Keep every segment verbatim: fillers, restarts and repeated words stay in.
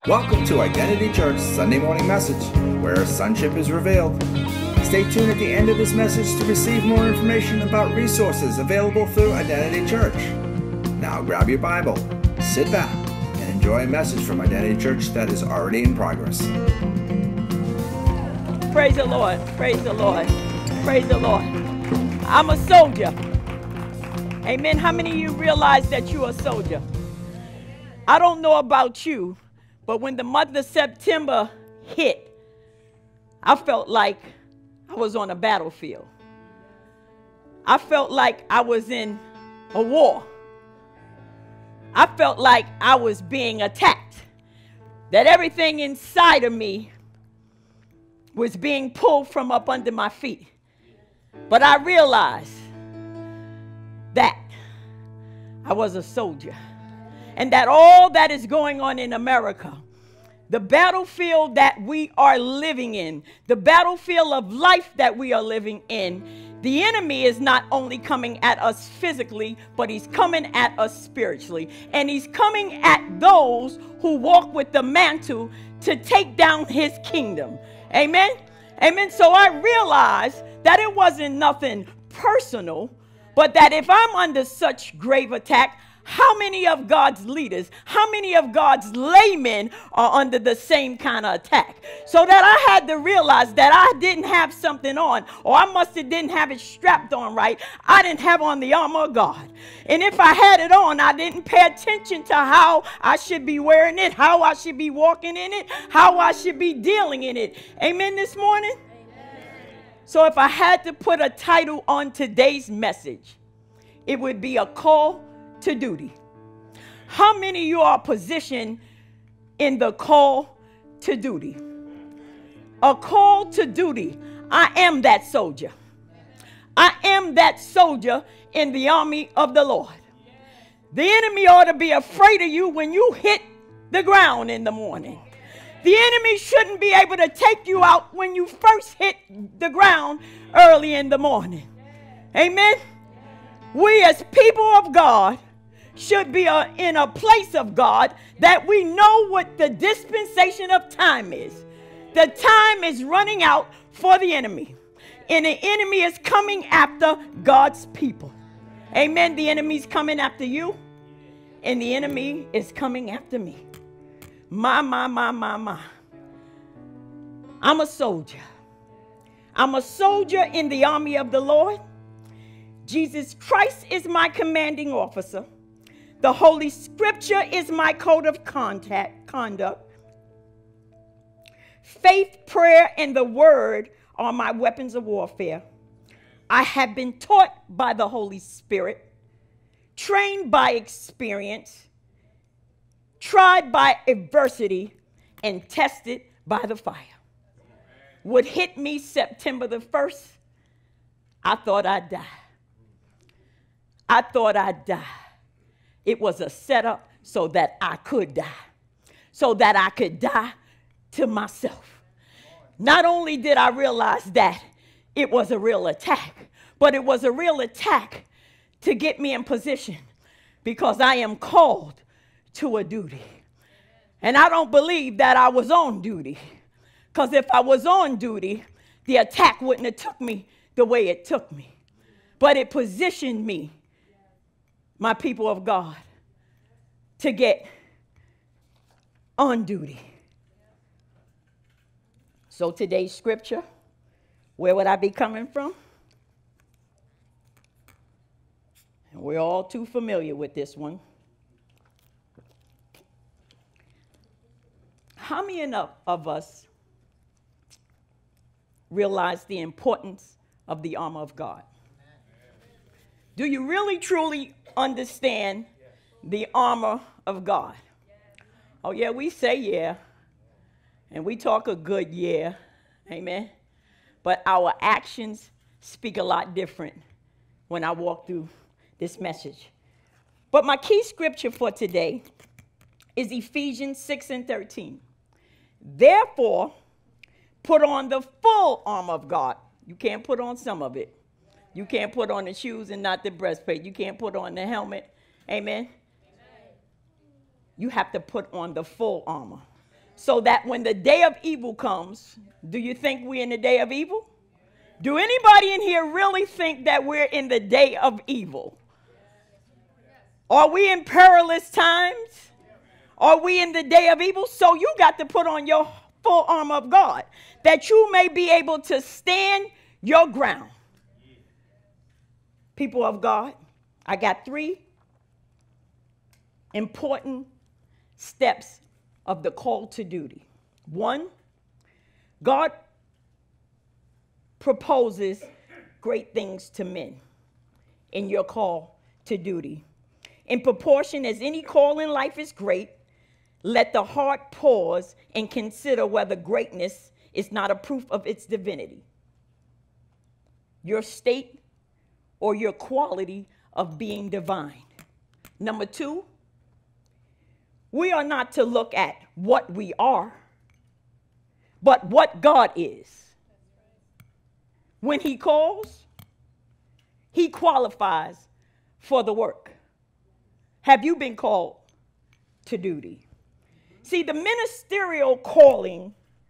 Welcome to Identity Church Sunday Morning Message, where sonship is revealed. Stay tuned at the end of this message to receive more information about resources available through Identity Church. Now grab your Bible, sit back, and enjoy a message from Identity Church that is already in progress. Praise the Lord, praise the Lord, praise the Lord. I'm a soldier. Amen. How many of you realize that you're a soldier? I don't know about you, but when the month of September hit, I felt like I was on a battlefield. I felt like I was in a war. I felt like I was being attacked. That everything inside of me was being pulled from up under my feet. But I realized that I was a soldier. And that all that is going on in America, the battlefield that we are living in, the battlefield of life that we are living in, the enemy is not only coming at us physically, but he's coming at us spiritually. And he's coming at those who walk with the mantle to take down his kingdom. Amen? Amen. So I realized that it wasn't nothing personal, but that if I'm under such grave attack, how many of God's leaders, how many of God's laymen are under the same kind of attack? So that I had to realize that I didn't have something on, or I must have didn't have it strapped on right. I didn't have on the armor of God. And if I had it on, I didn't pay attention to how I should be wearing it, how I should be walking in it, how I should be dealing in it. Amen this morning? Amen. So if I had to put a title on today's message, it would be a call to duty. How many of you are positioned in the call to duty? A call to duty. I am that soldier. I am that soldier in the army of the Lord. The enemy ought to be afraid of you when you hit the ground in the morning. The enemy shouldn't be able to take you out when you first hit the ground early in the morning. Amen. We as people of God should be a, in a place of God that we know what the dispensation of time is. The time is running out for the enemy. And the enemy is coming after God's people. Amen. The enemy is coming after you. And the enemy is coming after me. My, my, my, my, my. I'm a soldier. I'm a soldier in the army of the Lord. Jesus Christ is my commanding officer. The Holy Scripture is my code of contact, conduct. Faith, prayer, and the Word are my weapons of warfare. I have been taught by the Holy Spirit, trained by experience, tried by adversity, and tested by the fire. What hit me September the first, I thought I'd die. I thought I'd die. It was a setup so that I could die, so that I could die to myself. Not only did I realize that it was a real attack, but it was a real attack to get me in position because I am called to a duty. And I don't believe that I was on duty, because if I was on duty, the attack wouldn't have took me the way it took me. But it positioned me, my people of God, to get on duty. So today's scripture, where would I be coming from? And we're all too familiar with this one. How many enough of us realize the importance of the armor of God? Do you really, truly understand the armor of God? Oh, yeah, we say yeah, and we talk a good yeah, amen. But our actions speak a lot different when I walk through this message. But my key scripture for today is Ephesians six and thirteen. Therefore, put on the full armor of God. You can't put on some of it. You can't put on the shoes and not the breastplate. You can't put on the helmet. Amen. You have to put on the full armor. So that when the day of evil comes, do you think we're in the day of evil? Do anybody in here really think that we're in the day of evil? Are we in perilous times? Are we in the day of evil? So you got to put on your full armor of God, that you may be able to stand your ground. People of God, I got three important steps of the call to duty. One, God proposes great things to men in your call to duty. In proportion as any call in life is great, let the heart pause and consider whether greatness is not a proof of its divinity, your state, or your quality of being divine. Number two, we are not to look at what we are, but what God is. When he calls, he qualifies for the work. Have you been called to duty? See, the ministerial calling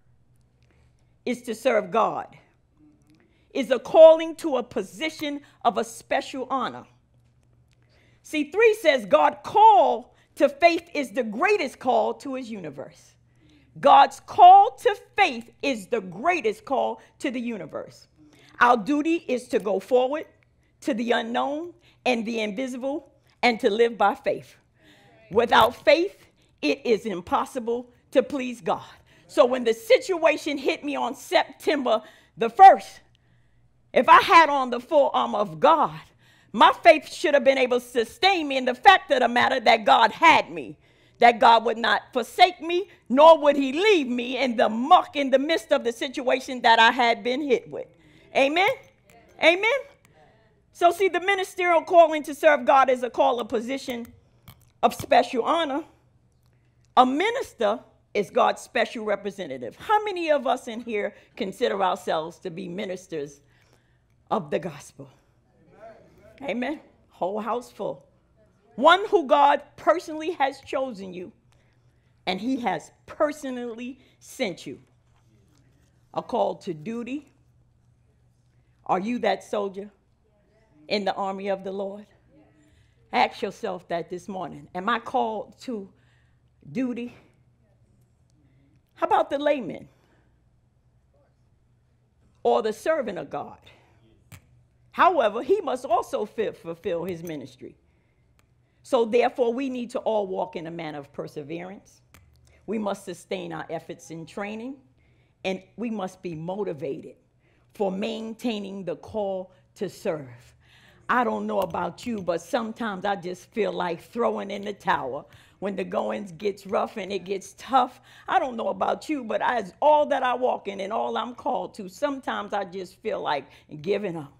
is to serve God, is a calling to a position of a special honor. See, three says God call to faith is the greatest call to his universe. God's call to faith is the greatest call to the universe. Our duty is to go forward to the unknown and the invisible and to live by faith. Without faith, it is impossible to please God. So when the situation hit me on September the first, if I had on the full armor of God, my faith should have been able to sustain me in the fact of the matter that God had me, that God would not forsake me, nor would he leave me in the muck in the midst of the situation that I had been hit with. Amen? Amen? So see, the ministerial calling to serve God is a call, a position of special honor. A minister is God's special representative. How many of us in here consider ourselves to be ministers of the gospel? Amen. Amen. Whole house full. One who God personally has chosen you, and he has personally sent you. A call to duty. Are you that soldier in the army of the Lord? Ask yourself that this morning. Am I called to duty? How about the layman or the servant of God? However, he must also fit, fulfill his ministry. So therefore, we need to all walk in a manner of perseverance. We must sustain our efforts in training, and we must be motivated for maintaining the call to serve. I don't know about you, but sometimes I just feel like throwing in the towel when the goings gets rough and it gets tough. I don't know about you, but as all that I walk in and all I'm called to, sometimes I just feel like giving up.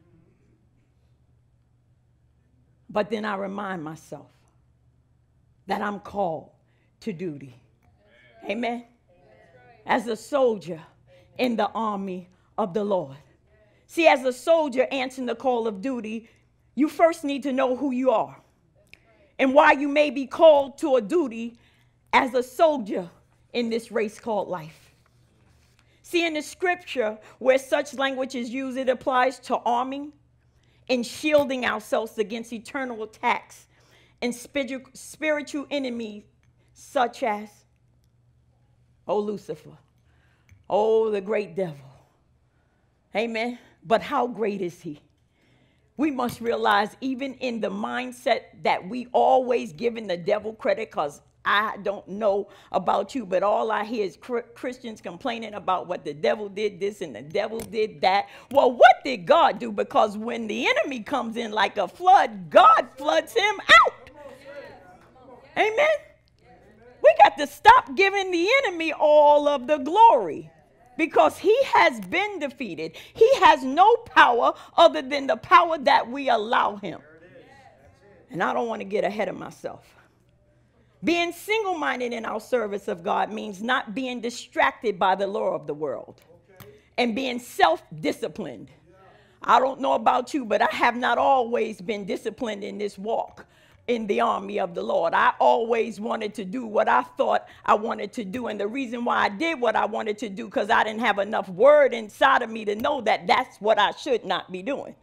But then I remind myself that I'm called to duty. Amen. As a soldier in the army of the Lord. See, as a soldier answering the call of duty, you first need to know who you are and why you may be called to a duty as a soldier in this race called life. See, in the scripture where such language is used, it applies to arming and shielding ourselves against eternal attacks and spiritual enemies such as, oh, Lucifer, oh, the great devil. Amen. But how great is he? We must realize, even in the mindset that we always giving the devil credit, because I don't know about you, but all I hear is Christians complaining about what the devil did this and the devil did that. Well, what did God do? Because when the enemy comes in like a flood, God floods him out. Amen. We got to stop giving the enemy all of the glory, because he has been defeated. He has no power other than the power that we allow him. And I don't want to get ahead of myself. Being single-minded in our service of God means not being distracted by the lure of the world and being self-disciplined. I don't know about you, but I have not always been disciplined in this walk. in the army of the Lord. I always wanted to do what I thought I wanted to do. And the reason why I did what I wanted to do, because I didn't have enough word inside of me to know that that's what I should not be doing.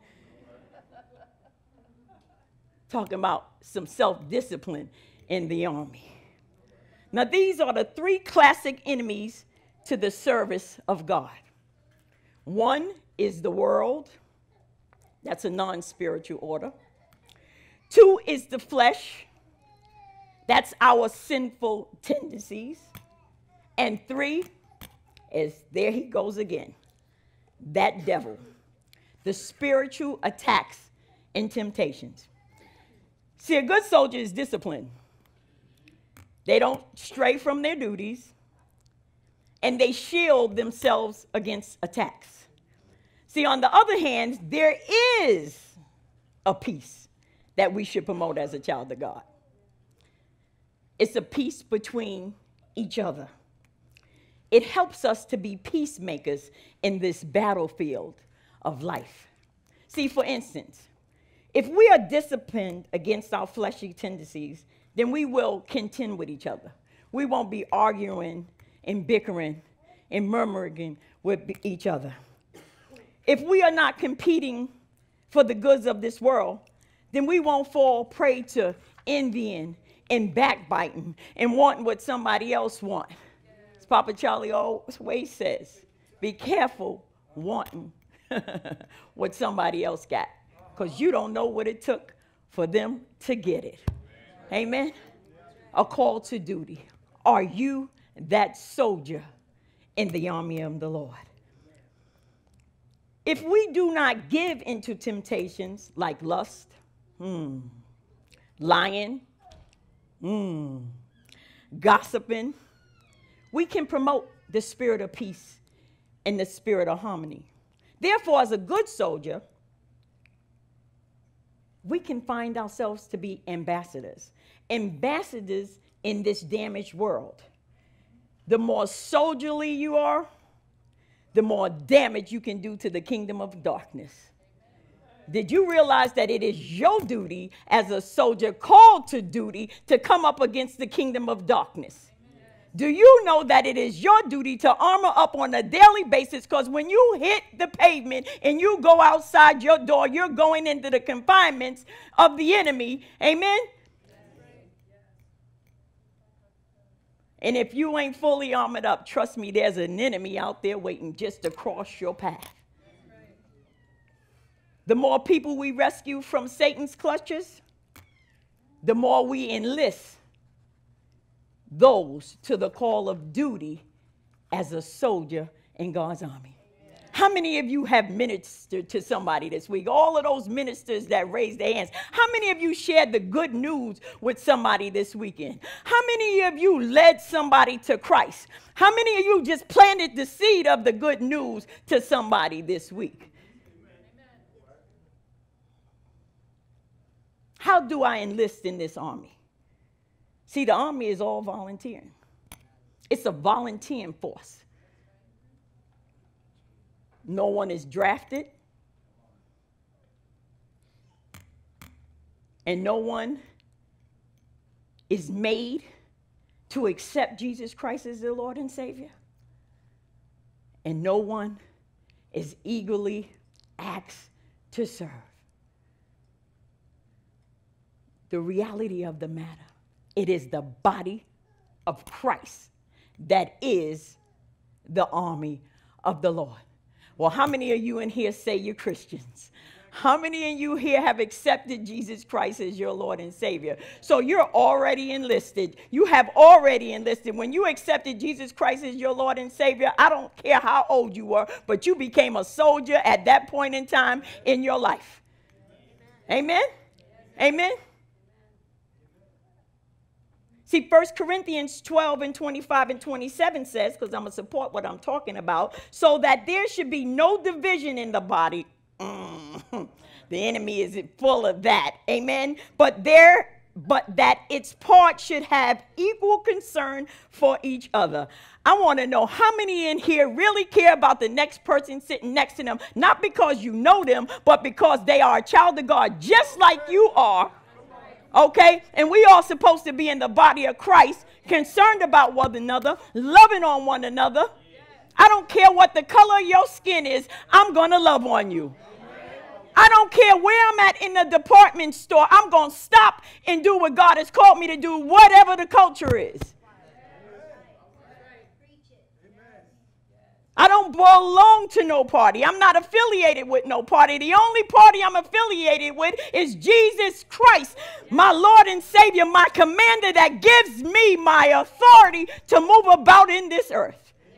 Talking about some self-discipline in the army. Now, these are the three classic enemies to the service of God. One is the world. That's a non-spiritual order. Two is the flesh. That's our sinful tendencies. And three is, there he goes again, that devil, the spiritual attacks and temptations. See, a good soldier is disciplined. They don't stray from their duties, and they shield themselves against attacks. See, on the other hand, there is a peace that we should promote as a child of God. It's a peace between each other. It helps us to be peacemakers in this battlefield of life. See, for instance, if we are disciplined against our fleshly tendencies, then we will contend with each other. We won't be arguing and bickering and murmuring with each other. If we are not competing for the goods of this world, then we won't fall prey to envying and backbiting and wanting what somebody else wants. As Papa Charlie always says, be careful wanting what somebody else got, because you don't know what it took for them to get it. Amen? A call to duty. Are you that soldier in the army of the Lord? If we do not give into temptations like lust, Hmm. lying, hmm. gossiping, we can promote the spirit of peace and the spirit of harmony. Therefore, as a good soldier, we can find ourselves to be ambassadors. Ambassadors in this damaged world. The more soldierly you are, the more damage you can do to the kingdom of darkness. Did you realize that it is your duty as a soldier called to duty to come up against the kingdom of darkness? Do you know that it is your duty to armor up on a daily basis? Because when you hit the pavement and you go outside your door, you're going into the confinements of the enemy. Amen? And if you ain't fully armored up, trust me, there's an enemy out there waiting just to cross your path. The more people we rescue from Satan's clutches, the more we enlist those to the call of duty as a soldier in God's army. How many of you have ministered to somebody this week? All of those ministers that raised their hands. How many of you shared the good news with somebody this weekend? How many of you led somebody to Christ? How many of you just planted the seed of the good news to somebody this week? How do I enlist in this army? See, the army is all volunteering. It's a volunteering force. No one is drafted. And no one is made to accept Jesus Christ as their Lord and Savior. And no one is eagerly asked to serve. The reality of the matter, it is the body of Christ that is the army of the Lord. Well, how many of you in here say you're Christians? How many of you here have accepted Jesus Christ as your Lord and Savior? So you're already enlisted. You have already enlisted. When you accepted Jesus Christ as your Lord and Savior, I don't care how old you were, but you became a soldier at that point in time in your life. Amen? Amen? See, First Corinthians twelve and twenty-five and twenty-seven says, because I'm going to support what I'm talking about, so that there should be no division in the body. Mm, the enemy is full of that. Amen. But there, but that its parts should have equal concern for each other. I want to know how many in here really care about the next person sitting next to them, not because you know them, but because they are a child of God, just like you are. Okay? And we all supposed to be in the body of Christ, concerned about one another, loving on one another. I don't care what the color of your skin is. I'm going to love on you. I don't care where I'm at in the department store. I'm going to stop and do what God has called me to do, whatever the culture is. I don't belong to no party. I'm not affiliated with no party. The only party I'm affiliated with is Jesus Christ, my Lord and Savior, my commander that gives me my authority to move about in this earth.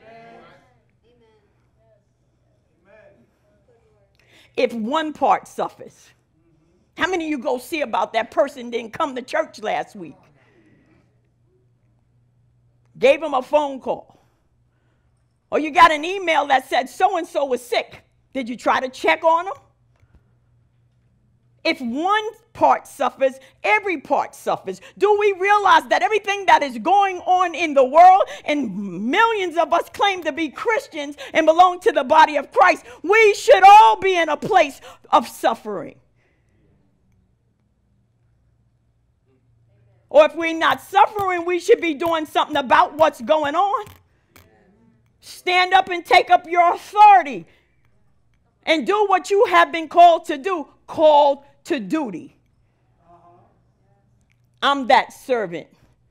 If one part suffers, how many of you go see about that person didn't come to church last week? Gave him a phone call. Or you got an email that said so-and-so was sick. Did you try to check on them? If one part suffers, every part suffers. Do we realize that everything that is going on in the world, and millions of us claim to be Christians and belong to the body of Christ, we should all be in a place of suffering. Or if we're not suffering, we should be doing something about what's going on. Stand up and take up your authority and do what you have been called to do, called to duty. I'm that servant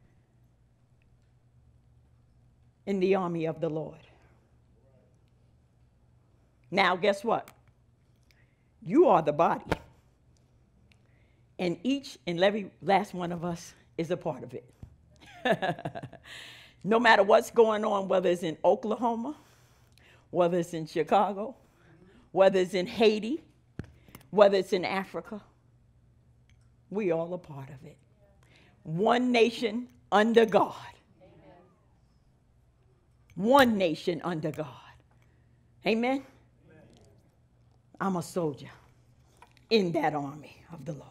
in the army of the Lord. Now, guess what? You are the body. And each and every last one of us is a part of it. No matter what's going on, whether it's in Oklahoma, whether it's in Chicago, whether it's in Haiti, whether it's in Africa, we all a part of it. One nation under God. One nation under God. Amen? I'm a soldier in that army of the Lord.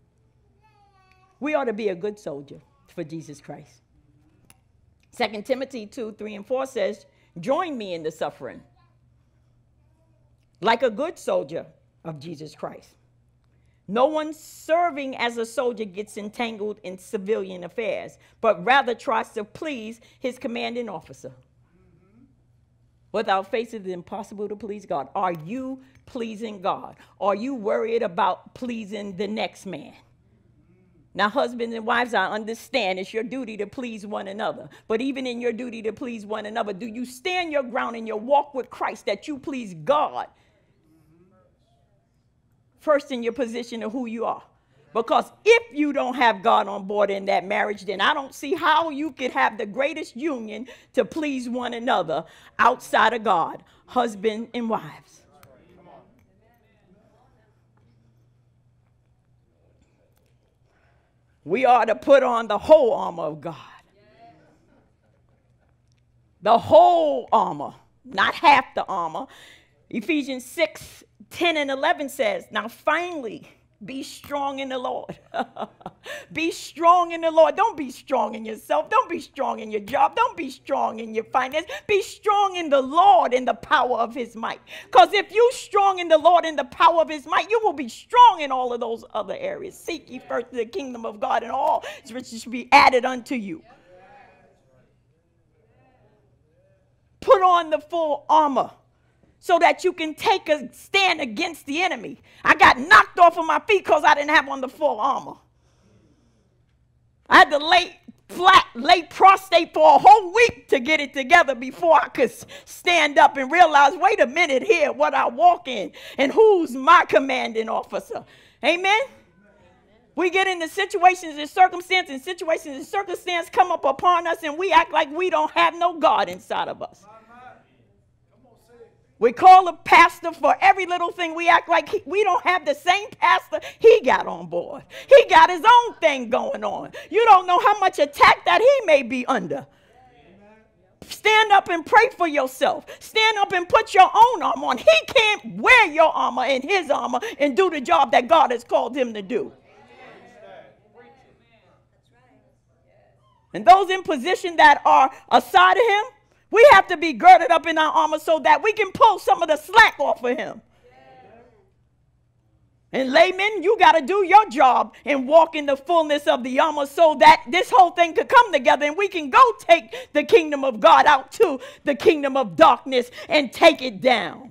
We ought to be a good soldier for Jesus Christ. Second Timothy two, three, and four says, join me in the suffering, like a good soldier of Jesus Christ. No one serving as a soldier gets entangled in civilian affairs, but rather tries to please his commanding officer. Without faith, it is impossible to please God. Are you pleasing God? Are you worried about pleasing the next man? Now, husbands and wives, I understand it's your duty to please one another. But even in your duty to please one another, do you stand your ground in your walk with Christ that you please God first in your position of who you are? Because if you don't have God on board in that marriage, then I don't see how you could have the greatest union to please one another outside of God, husband and wives. We are to put on the whole armor of God. The whole armor, not half the armor. Ephesians six, ten, and eleven says, now finally, be strong in the Lord. Be strong in the Lord. Don't be strong in yourself. Don't be strong in your job. Don't be strong in your finance. Be strong in the Lord in the power of his might. Because if you're strong in the Lord in the power of his might, you will be strong in all of those other areas. Seek ye first the kingdom of God, and all its riches shall be added unto you. Put on the full armor so that you can take a stand against the enemy. I got knocked off of my feet because I didn't have on the full armor. I had to lay flat, lay prostrate for a whole week to get it together before I could stand up and realize, wait a minute here, what I walk in and who's my commanding officer. Amen? We get into situations and circumstances, and situations and circumstances come up upon us, and we act like we don't have no God inside of us. We call a pastor for every little thing. We act like he, we don't have the same pastor he got on board. He got his own thing going on. You don't know how much attack that he may be under. Stand up and pray for yourself. Stand up and put your own armor on. He can't wear your armor and his armor and do the job that God has called him to do. And those in position that are aside of him, we have to be girded up in our armor so that we can pull some of the slack off of him. And laymen, you got to do your job and walk in the fullness of the armor so that this whole thing could come together and we can go take the kingdom of God out to the kingdom of darkness and take it down.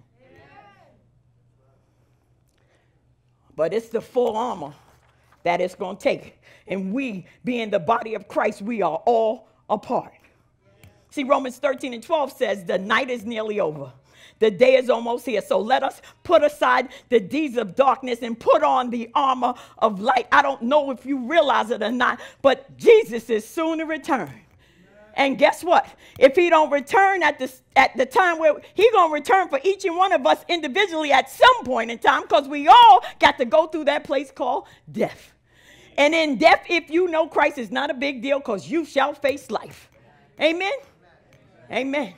But it's the full armor that it's going to take. And we, being the body of Christ, we are all a part. See, Romans thirteen and twelve says the night is nearly over. The day is almost here. So let us put aside the deeds of darkness and put on the armor of light. I don't know if you realize it or not, but Jesus is soon to return. And guess what? If he don't return at the, at the time where he going to return for each and one of us individually at some point in time, because we all got to go through that place called death. And in death, if you know Christ, is not a big deal because you shall face life. Amen? Amen.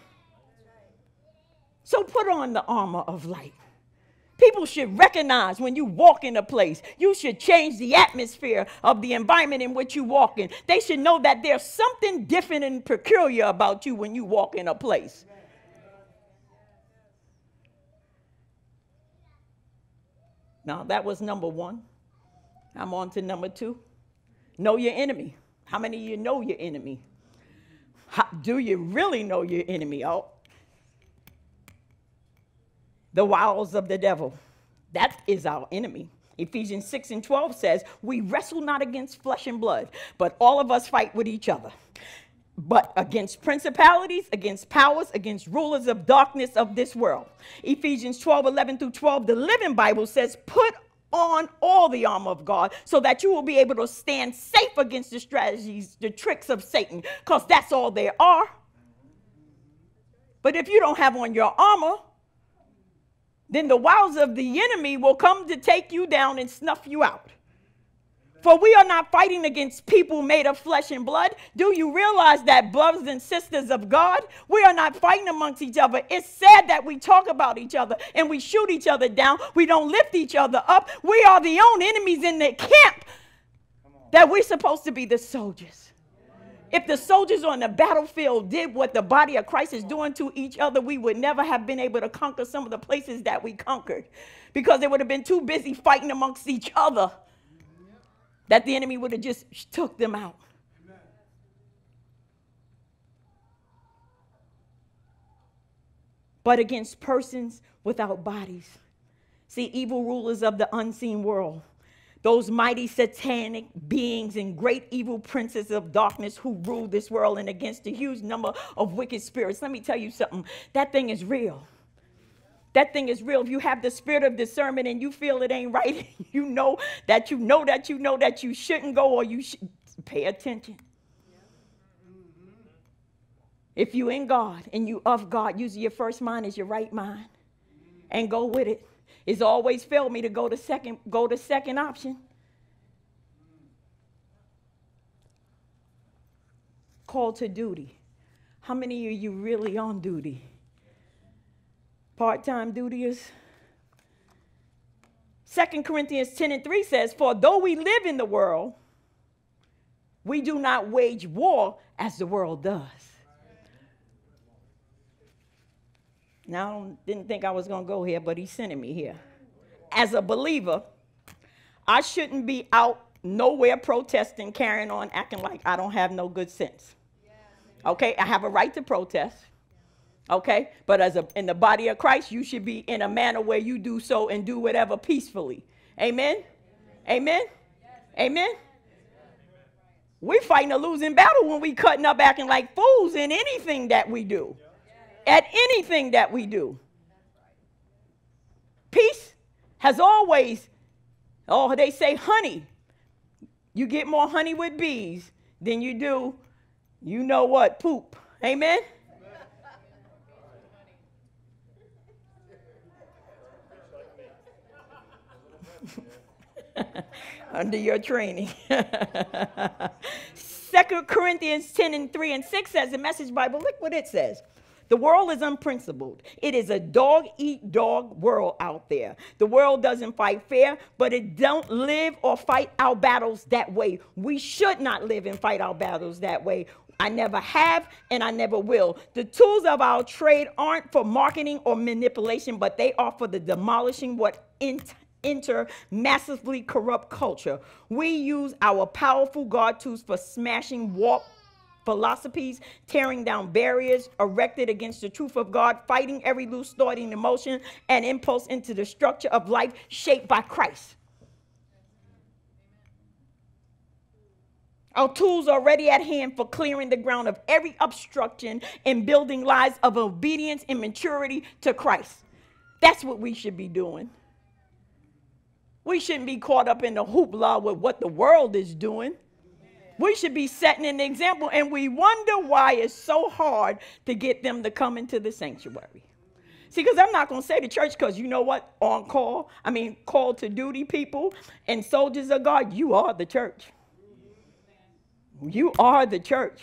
So put on the armor of light. People should recognize when you walk in a place, you should change the atmosphere of the environment in which you walk in. They should know that there's something different and peculiar about you when you walk in a place. Now, that was number one. I'm on to number two. Know your enemy. How many of you know your enemy? How, do you really know your enemy? Oh, the wiles of the devil. That is our enemy. Ephesians six and twelve says, we wrestle not against flesh and blood, but all of us fight with each other. But against principalities, against powers, against rulers of darkness of this world. Ephesians twelve, eleven through twelve, the Living Bible says, put on all the armor of God so that you will be able to stand safe against the strategies, the tricks of Satan, because that's all there are. But if you don't have on your armor, then the wiles of the enemy will come to take you down and snuff you out. For we are not fighting against people made of flesh and blood. Do you realize that, brothers and sisters of God, we are not fighting amongst each other? It's sad that we talk about each other and we shoot each other down. We don't lift each other up. We are the own enemies in the camp that we're supposed to be the soldiers. If the soldiers on the battlefield did what the body of Christ is doing to each other, we would never have been able to conquer some of the places that we conquered, because they would have been too busy fighting amongst each other that the enemy would have just took them out. But against persons without bodies. See, evil rulers of the unseen world, those mighty satanic beings and great evil princes of darkness who rule this world, and against a huge number of wicked spirits. Let me tell you something. That thing is real. That thing is real. If you have the spirit of discernment and you feel it ain't right, you know that you know that you know that you shouldn't go, or you should pay attention. If you in God and you of God, usually your first mind is your right mind, and go with it. It's always failed me to go to second, go to second option. Call to duty. How many of you really on duty? Part-time dutyers? Second Corinthians ten and three says, for though we live in the world, we do not wage war as the world does. Now, I didn't think I was going to go here, but he's sending me here. As a believer, I shouldn't be out nowhere protesting, carrying on, acting like I don't have no good sense. Okay, I have a right to protest. Okay, but as a, in the body of Christ, you should be in a manner where you do so and do whatever peacefully. Amen? Amen? Amen? We're fighting a losing battle when we cutting up, acting like fools in anything that we do. At anything that we do. Peace has always, oh, they say honey. You get more honey with bees than you do, you know what, poop. Amen? Under your training. Second Corinthians ten and three and six says, the Message Bible, look what it says. The world is unprincipled. It is a dog-eat-dog world out there. The world doesn't fight fair, but it don't live or fight our battles that way. We should not live and fight our battles that way. I never have, and I never will. The tools of our trade aren't for marketing or manipulation, but they are for the demolishing what in enter massively corrupt culture. We use our powerful God tools for smashing warped philosophies, tearing down barriers erected against the truth of God, fighting every loose thought and emotion and impulse into the structure of life shaped by Christ. Our tools are ready at hand for clearing the ground of every obstruction and building lives of obedience and maturity to Christ. That's what we should be doing. We shouldn't be caught up in the hoopla with what the world is doing. We should be setting an example, and we wonder why it's so hard to get them to come into the sanctuary. See, because I'm not going to say the church, because you know what? On call, I mean, called to duty people and soldiers of God, you are the church. You are the church.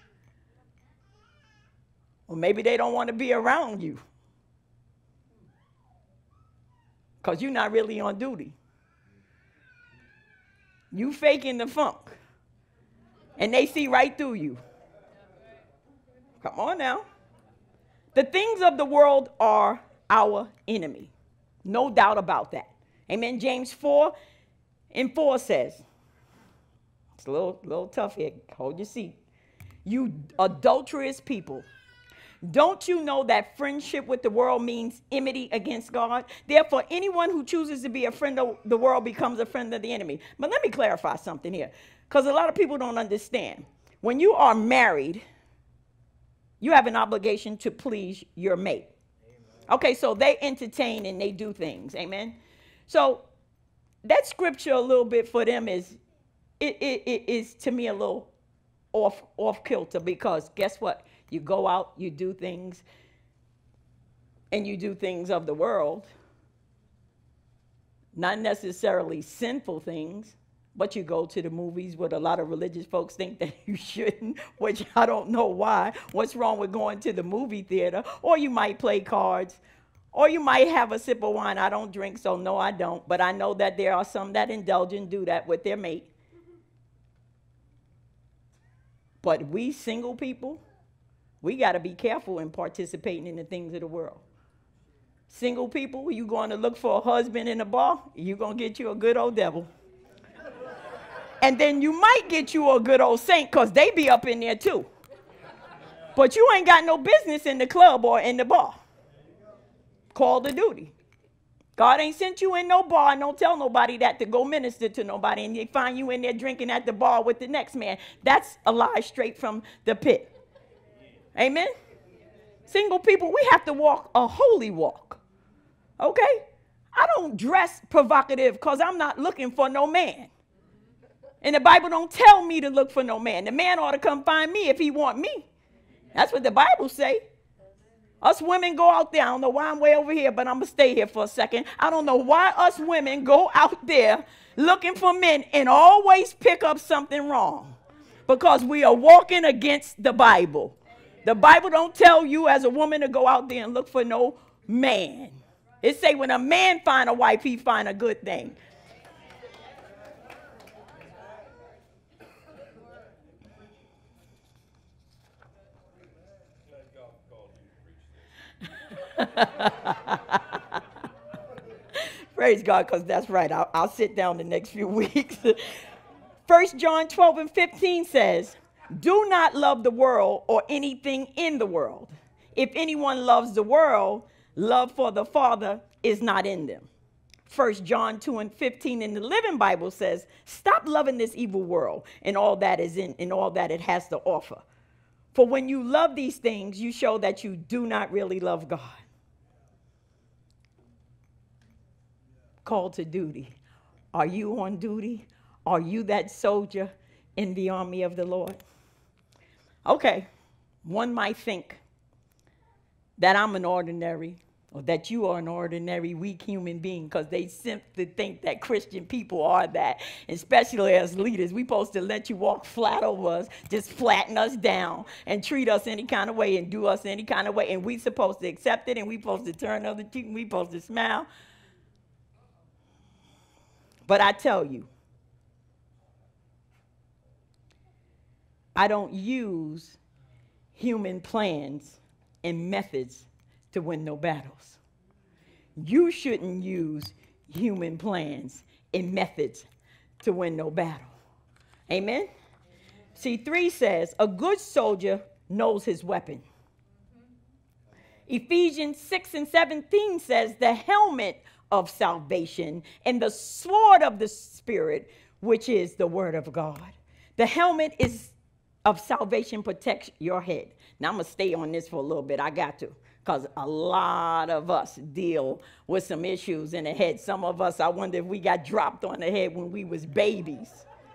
Or maybe they don't want to be around you because you're not really on duty. You faking the funk. And they see right through you. Come on now. The things of the world are our enemy. No doubt about that. Amen. James four and four says, it's a little, little tough here. Hold your seat. You adulterous people. Don't you know that friendship with the world means enmity against God? Therefore, anyone who chooses to be a friend of the world becomes a friend of the enemy. But let me clarify something here, because a lot of people don't understand. When you are married, you have an obligation to please your mate. Amen. Okay, so they entertain and they do things. Amen. So that scripture a little bit for them is, It, it, it is to me a little off off kilter, because guess what? You go out, you do things, and you do things of the world. Not necessarily sinful things, but you go to the movies, what a lot of religious folks think that you shouldn't, which I don't know why. What's wrong with going to the movie theater? Or you might play cards, or you might have a sip of wine. I don't drink, so no, I don't. But I know that there are some that indulge and do that with their mate. But we single people, we got to be careful in participating in the things of the world. Single people, you going to look for a husband in a bar, you're going to get you a good old devil. And then you might get you a good old saint, because they be up in there too. But you ain't got no business in the club or in the bar. Call to duty. God ain't sent you in no bar, and don't tell nobody that to go minister to nobody, and they find you in there drinking at the bar with the next man. That's a lie straight from the pit. Amen? Single people, we have to walk a holy walk. Okay? I don't dress provocative because I'm not looking for no man. And the Bible don't tell me to look for no man. The man ought to come find me if he want me. That's what the Bible say. Us women go out there. I don't know why I'm way over here, but I'm going to stay here for a second. I don't know why us women go out there looking for men and always pick up something wrong. Because we are walking against the Bible. The Bible don't tell you as a woman to go out there and look for no man. It say when a man find a wife, he find a good thing. Praise God, because that's right. I'll, I'll sit down the next few weeks. First John twelve and fifteen says, do not love the world or anything in the world. If anyone loves the world, love for the Father is not in them. First John two and fifteen in the Living Bible says, stop loving this evil world and all that is in and all that it has to offer. For when you love these things, you show that you do not really love God. Call to duty. Are you on duty? Are you that soldier in the army of the Lord? Okay, one might think that I'm an ordinary, or that you are an ordinary, weak human being, because they simply think that Christian people are that, especially as leaders. We're supposed to let you walk flat over us, just flatten us down, and treat us any kind of way, and do us any kind of way, and we're supposed to accept it, and we're supposed to turn other cheek, and we're supposed to smile. But I tell you, I don't use human plans and methods to win no battles. You shouldn't use human plans and methods to win no battle. Amen? See, three says, a good soldier knows his weapon. Ephesians six and seventeen says, the helmet of salvation and the sword of the Spirit, which is the word of God. The helmet is of salvation protects your head. Now, I'm going to stay on this for a little bit. I got to, because a lot of us deal with some issues in the head. Some of us, I wonder if we got dropped on the head when we was babies.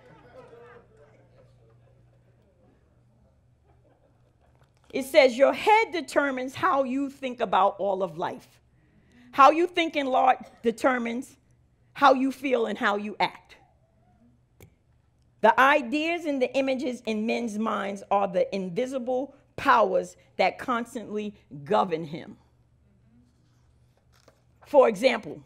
It says your head determines how you think about all of life. How you think in law determines how you feel and how you act. The ideas and the images in men's minds are the invisible powers that constantly govern him. For example,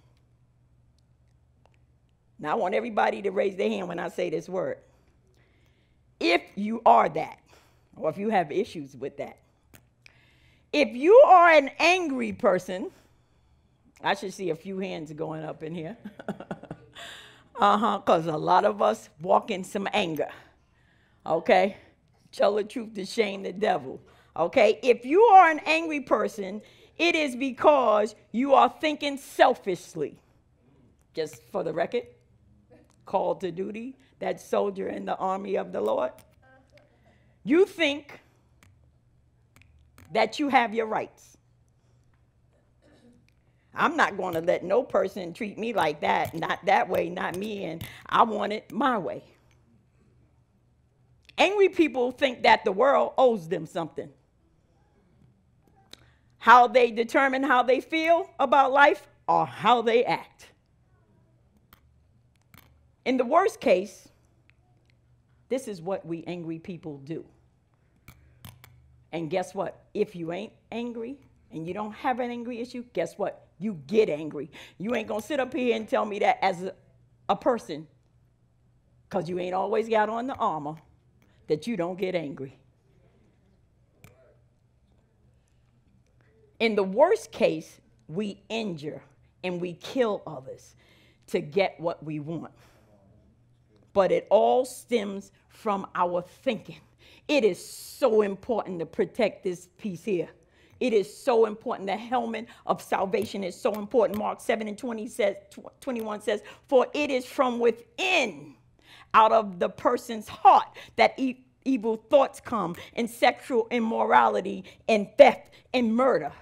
now I want everybody to raise their hand when I say this word. If you are that, or if you have issues with that. If you are an angry person, I should see a few hands going up in here. uh-huh, because a lot of us walk in some anger. Okay? Tell the truth to shame the devil. Okay? If you are an angry person, it is because you are thinking selfishly. Just for the record, called to duty, that soldier in the army of the Lord. You think that you have your rights. I'm not going to let no person treat me like that, not that way, not me, and I want it my way. Angry people think that the world owes them something. How they determine how they feel about life or how they act. In the worst case, this is what we angry people do. And guess what? If you ain't angry and you don't have an angry issue, guess what? You get angry. You ain't going to sit up here and tell me that as a, a person, because you ain't always got on the armor, that you don't get angry. In the worst case, we injure and we kill others to get what we want. But it all stems from our thinking. It is so important to protect this piece here. It is so important. The helmet of salvation is so important. Mark seven and twenty says, twenty-one says, for it is from within, out of the person's heart, that e- evil thoughts come, and sexual immorality, and theft, and murder.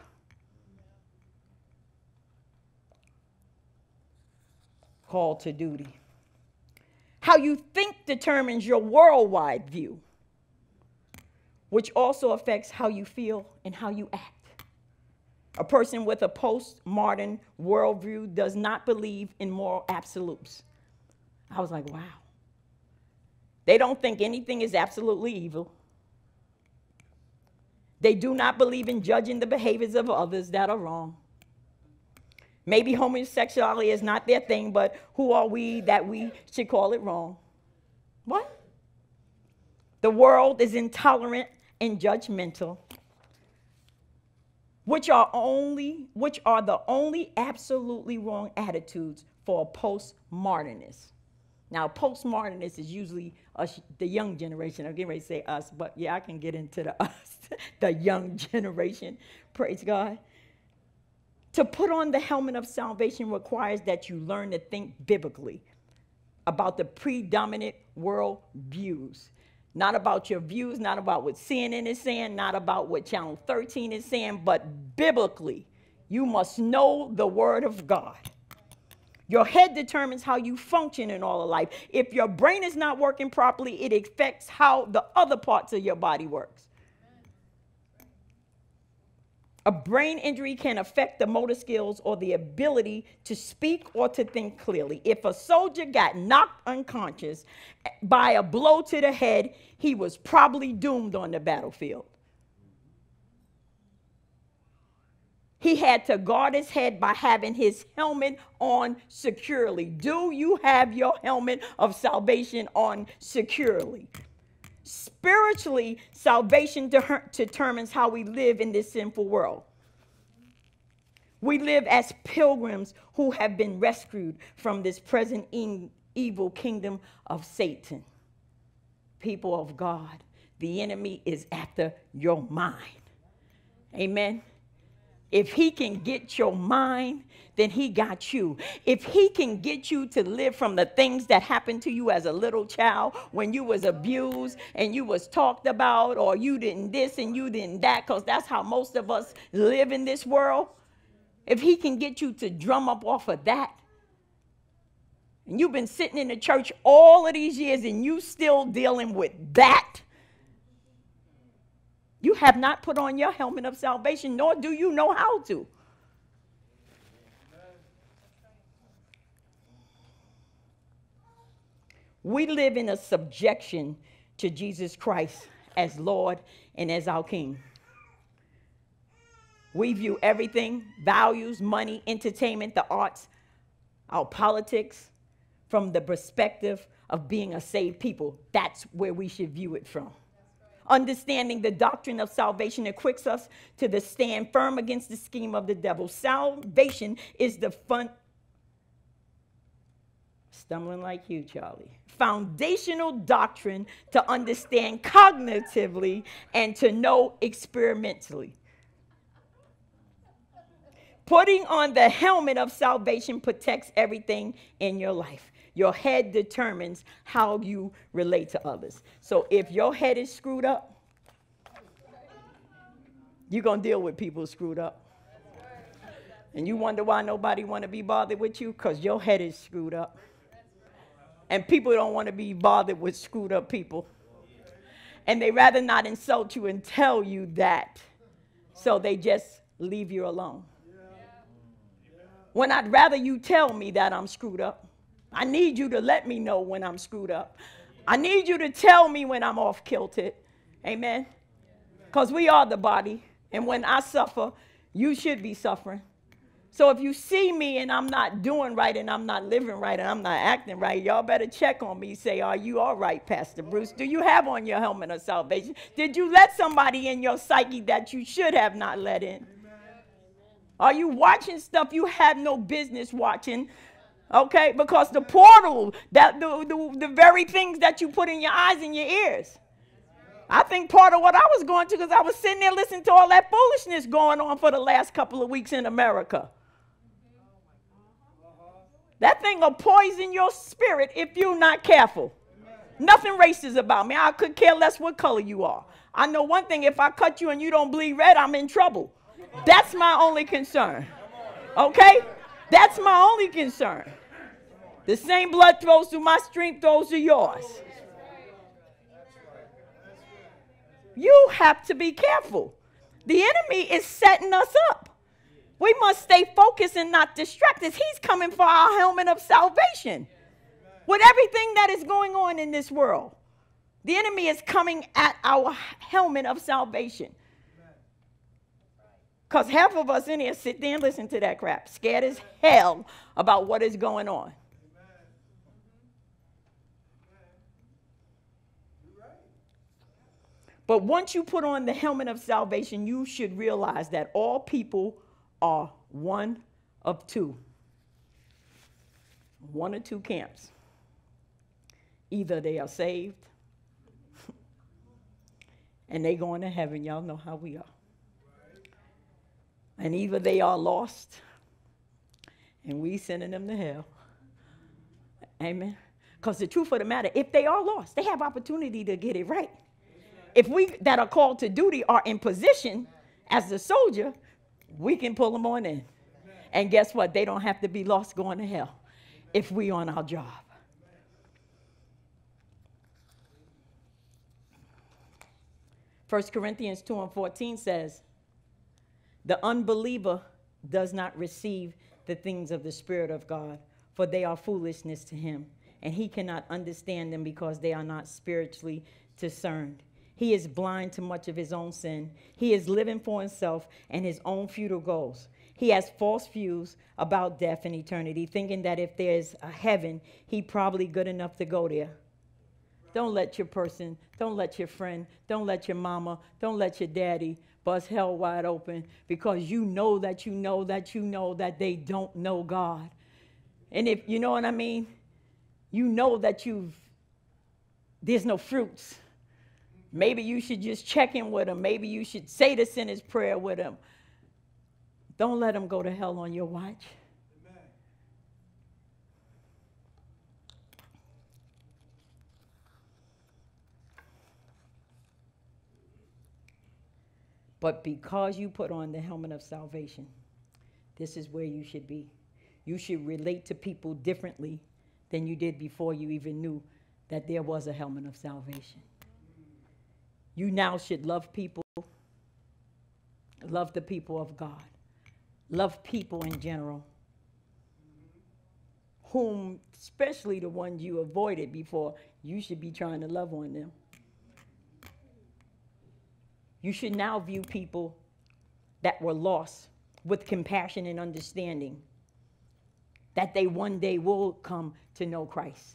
Call to duty. How you think determines your worldwide view, which also affects how you feel and how you act. A person with a postmodern worldview does not believe in moral absolutes. I was like, wow. They don't think anything is absolutely evil. They do not believe in judging the behaviors of others that are wrong. Maybe homosexuality is not their thing, but who are we that we should call it wrong? What? The world is intolerant and judgmental, which are only, which are the only absolutely wrong attitudes for a postmodernist. Now, postmodernist is usually us, the young generation. I'm getting ready to say us, but yeah, I can get into the us, the young generation. Praise God. To put on the helmet of salvation requires that you learn to think biblically about the predominant world views. Not about your views, not about what C N N is saying, not about what Channel thirteen is saying, but biblically, you must know the Word of God. Your head determines how you function in all of life. If your brain is not working properly, it affects how the other parts of your body works. A brain injury can affect the motor skills or the ability to speak or to think clearly. If a soldier got knocked unconscious by a blow to the head, he was probably doomed on the battlefield. He had to guard his head by having his helmet on securely. Do you have your helmet of salvation on securely? Spiritually, salvation de- determines how we live in this sinful world. We live as pilgrims who have been rescued from this present e- evil kingdom of Satan. People of God, the enemy is after your mind. Amen. If he can get your mind, then he got you. If he can get you to live from the things that happened to you as a little child, when you was abused and you was talked about, or you didn't this and you didn't that, because that's how most of us live in this world. If he can get you to drum up off of that, and you've been sitting in the church all of these years and you still dealing with that, you have not put on your helmet of salvation, nor do you know how to. We live in a subjection to Jesus Christ as Lord and as our King. We view everything, values, money, entertainment, the arts, our politics, from the perspective of being a saved people. That's where we should view it from. Understanding the doctrine of salvation equips us to the stand firm against the scheme of the devil. Salvation is the fun. Stumbling like you, Charlie. Foundational doctrine to understand cognitively and to know experimentally. Putting on the helmet of salvation protects everything in your life. Your head determines how you relate to others. So if your head is screwed up, you're going to deal with people screwed up. And you wonder why nobody want to be bothered with you? Because your head is screwed up. And people don't want to be bothered with screwed up people. And they rather not insult you and tell you that. So they just leave you alone. When I'd rather you tell me that I'm screwed up. I need you to let me know when I'm screwed up. I need you to tell me when I'm off kilted. Amen. Because we are the body. And when I suffer, you should be suffering. So if you see me and I'm not doing right and I'm not living right and I'm not acting right, y'all better check on me. Say, are you all right, Pastor Bruce? Do you have on your helmet of salvation? Did you let somebody in your psyche that you should have not let in? Are you watching stuff you have no business watching? Okay, because the portal, that the, the, the very things that you put in your eyes and your ears. I think part of what I was going to, because I was sitting there listening to all that foolishness going on for the last couple of weeks in America. That thing will poison your spirit if you're not careful. Nothing racist about me. I could care less what color you are. I know one thing, if I cut you and you don't bleed red, I'm in trouble. That's my only concern. Okay? That's my only concern. The same blood flows through my stream, flows through yours. You have to be careful. The enemy is setting us up. We must stay focused and not distracted. He's coming for our helmet of salvation. With everything that is going on in this world, the enemy is coming at our helmet of salvation. Because half of us in here sit there and listen to that crap, scared as hell about what is going on. But once you put on the helmet of salvation, you should realize that all people are one of two. One or two camps. Either they are saved and they going to heaven. Y'all know how we are. And either they are lost and we sending them to hell. Amen. Because the truth of the matter, if they are lost, they have opportunity to get it right. If we that are called to duty are in position as a soldier, we can pull them on in. And guess what? They don't have to be lost going to hell if we on our job. First Corinthians two and fourteen says, the unbeliever does not receive the things of the Spirit of God, for they are foolishness to him, and he cannot understand them because they are not spiritually discerned. He is blind to much of his own sin. He is living for himself and his own futile goals. He has false views about death and eternity, thinking that if there's a heaven, he's probably good enough to go there. Don't let your person, don't let your friend, don't let your mama, don't let your daddy bust hell wide open because you know that you know that you know that they don't know God. And if you know what I mean, you know that you've, there's no fruits. Maybe you should just check in with them. Maybe you should say the sinner's prayer with them. Don't let them go to hell on your watch. Amen. But because you put on the helmet of salvation, this is where you should be. You should relate to people differently than you did before you even knew that there was a helmet of salvation. You now should love people, love the people of God, love people in general, whom, especially the ones you avoided before, you should be trying to love on them. You should now view people that were lost with compassion and understanding, that they one day will come to know Christ.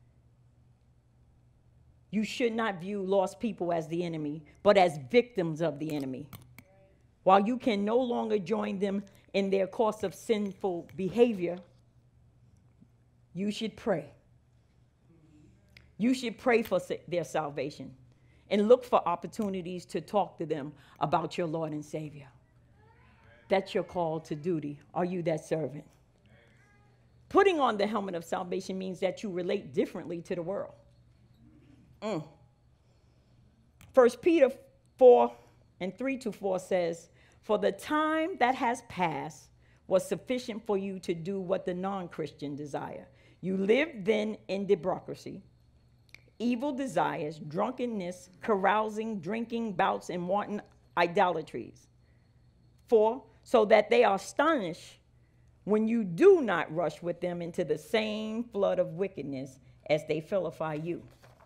You should not view lost people as the enemy, but as victims of the enemy. While you can no longer join them in their course of sinful behavior, you should pray. You should pray for their salvation and look for opportunities to talk to them about your Lord and Savior. That's your call to duty. Are you that servant? Putting on the helmet of salvation means that you relate differently to the world. Mm. First Peter four and three to four says, for the time that has passed was sufficient for you to do what the non-Christian desire. You lived then in debauchery, evil desires, drunkenness, carousing, drinking bouts, and wanton idolatries. Four, so that they are astonished when you do not rush with them into the same flood of wickedness as they vilify you.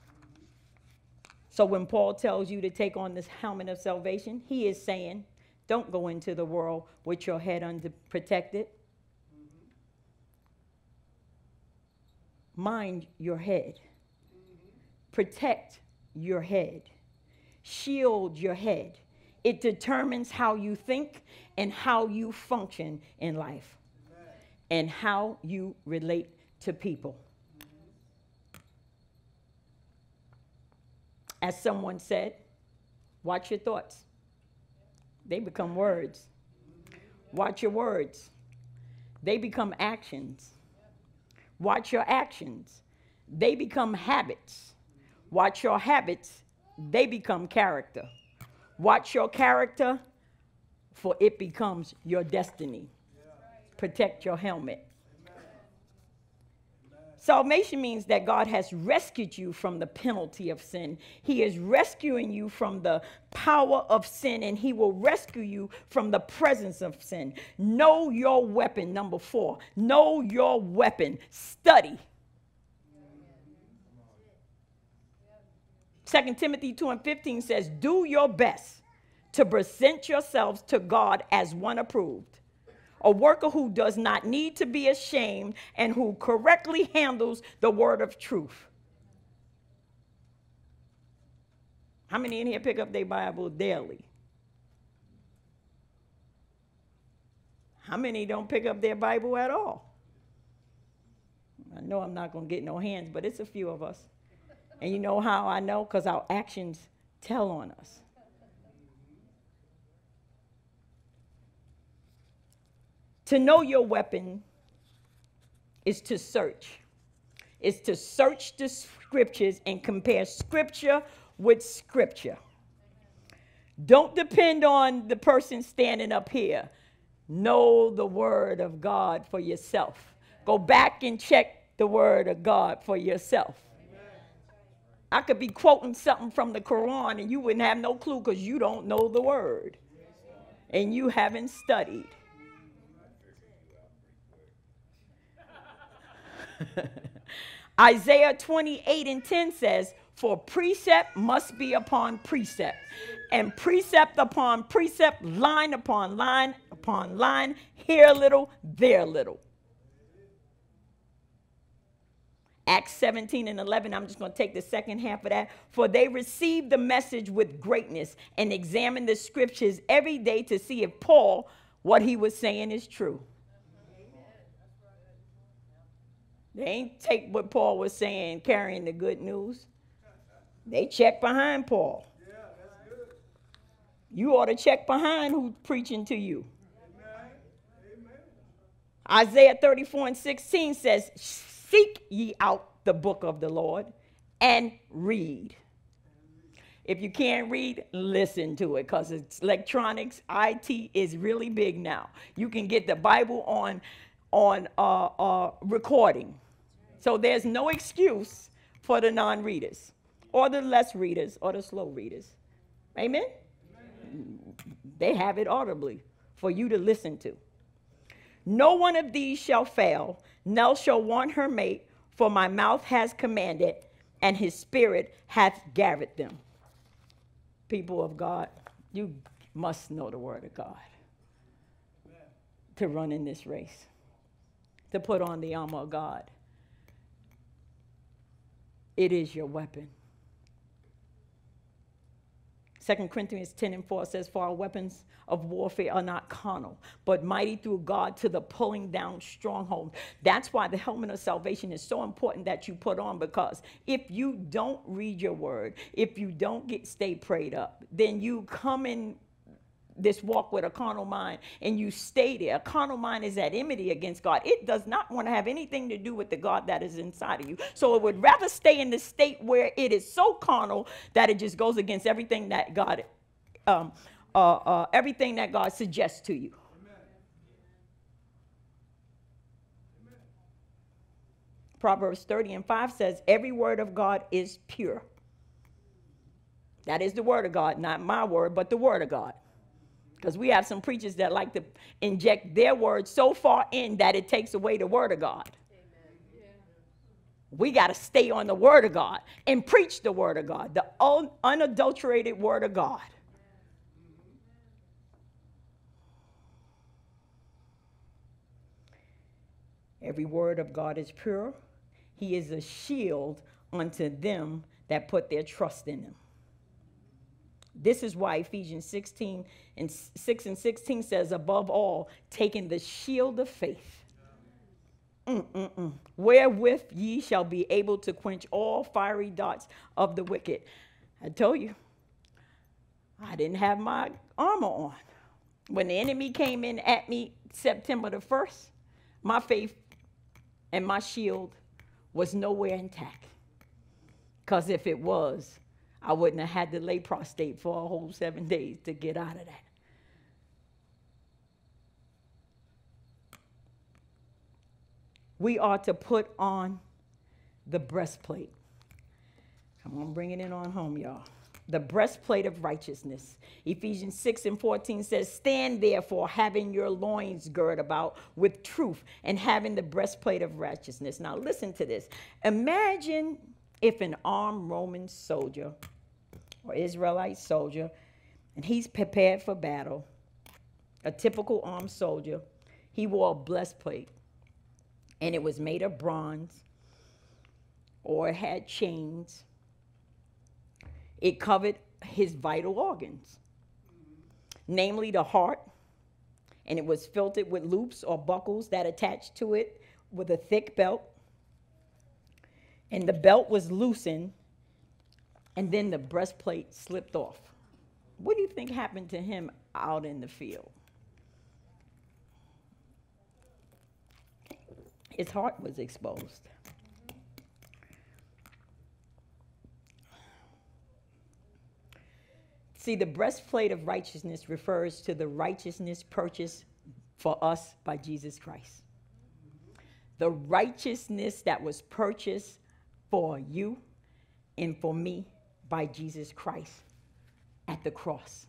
So when Paul tells you to take on this helmet of salvation, he is saying, don't go into the world with your head unprotected. Mm-hmm. Mind your head. Mm-hmm. Protect your head. Shield your head. It determines how you think and how you function in life. Amen. And how you relate to people. As someone said, watch your thoughts. They become words. Watch your words. They become actions. Watch your actions. They become habits. Watch your habits. They become character. Watch your character, for it becomes your destiny. Protect your helmet. Salvation means that God has rescued you from the penalty of sin. He is rescuing you from the power of sin, and he will rescue you from the presence of sin. Know your weapon, number four. Know your weapon. Study. Second Timothy two and fifteen says, do your best to present yourselves to God as one approved, a worker who does not need to be ashamed and who correctly handles the word of truth. How many in here pick up their Bible daily? How many don't pick up their Bible at all? I know I'm not going to get no hands, but it's a few of us. And you know how I know? Because our actions tell on us. To know your weapon is to search. Is to search the scriptures and compare scripture with scripture. Don't depend on the person standing up here. Know the word of God for yourself. Go back and check the word of God for yourself. I could be quoting something from the Quran and you wouldn't have no clue because you don't know the word. And you haven't studied. Isaiah twenty-eight and ten says, for precept must be upon precept, and precept upon precept, line upon line upon line, here a little, there a little. Acts seventeen and eleven, I'm just going to take the second half of that. For they received the message with greatness and examined the scriptures every day to see if Paul, what he was saying is true. They ain't take what Paul was saying, carrying the good news. They check behind Paul. Yeah, that's good. You ought to check behind who's preaching to you. Amen. Amen. Isaiah thirty-four and sixteen says, seek ye out the book of the Lord and read. If you can't read, listen to it, because it's electronics. I T is really big now. You can get the Bible on, on uh, uh, recording. So there's no excuse for the non-readers or the less readers or the slow readers. Amen? Amen. They have it audibly for you to listen to. No one of these shall fail, nor shall want her mate, for my mouth has commanded, and his spirit hath gathered them. People of God, you must know the word of God to run in this race, to put on the armor of God. It is your weapon. Second Corinthians ten and four says, for our weapons of warfare are not carnal, but mighty through God to the pulling down strongholds. That's why the helmet of salvation is so important that you put on, because if you don't read your word, if you don't get stay prayed up, then you come in this walk with a carnal mind and you stay there. A carnal mind is at enmity against God. It does not want to have anything to do with the God that is inside of you. So it would rather stay in the state where it is so carnal that it just goes against everything that God, um, uh, uh, everything that God suggests to you. Amen. Amen. Proverbs thirty and five says, every word of God is pure. That is the word of God, not my word, but the word of God. Because we have some preachers that like to inject their word so far in that it takes away the word of God. Amen. Yeah. We got to stay on the word of God and preach the word of God, the un- unadulterated word of God. Every word of God is pure. He is a shield unto them that put their trust in him. This is why Ephesians sixteen and six and sixteen says, above all, taking the shield of faith, Mm-mm-mm. wherewith ye shall be able to quench all fiery darts of the wicked. I told you, I didn't have my armor on. When the enemy came in at me September the first, my faith and my shield was nowhere intact. Because if it was, I wouldn't have had to lay prostrate for a whole seven days to get out of that. We are to put on the breastplate. Come on, bring it in on home, y'all. The breastplate of righteousness. Ephesians six and fourteen says, stand therefore, having your loins girt about with truth, and having the breastplate of righteousness. Now listen to this. Imagine if an armed Roman soldier or Israelite soldier, and he's prepared for battle, a typical armed soldier, he wore a breastplate, and it was made of bronze, or it had chains. It covered his vital organs, namely the heart, and it was filtered with loops or buckles that attached to it with a thick belt, and the belt was loosened, and then the breastplate slipped off. What do you think happened to him out in the field? His heart was exposed. See, the breastplate of righteousness refers to the righteousness purchased for us by Jesus Christ. The righteousness that was purchased for you and for me by Jesus Christ at the cross.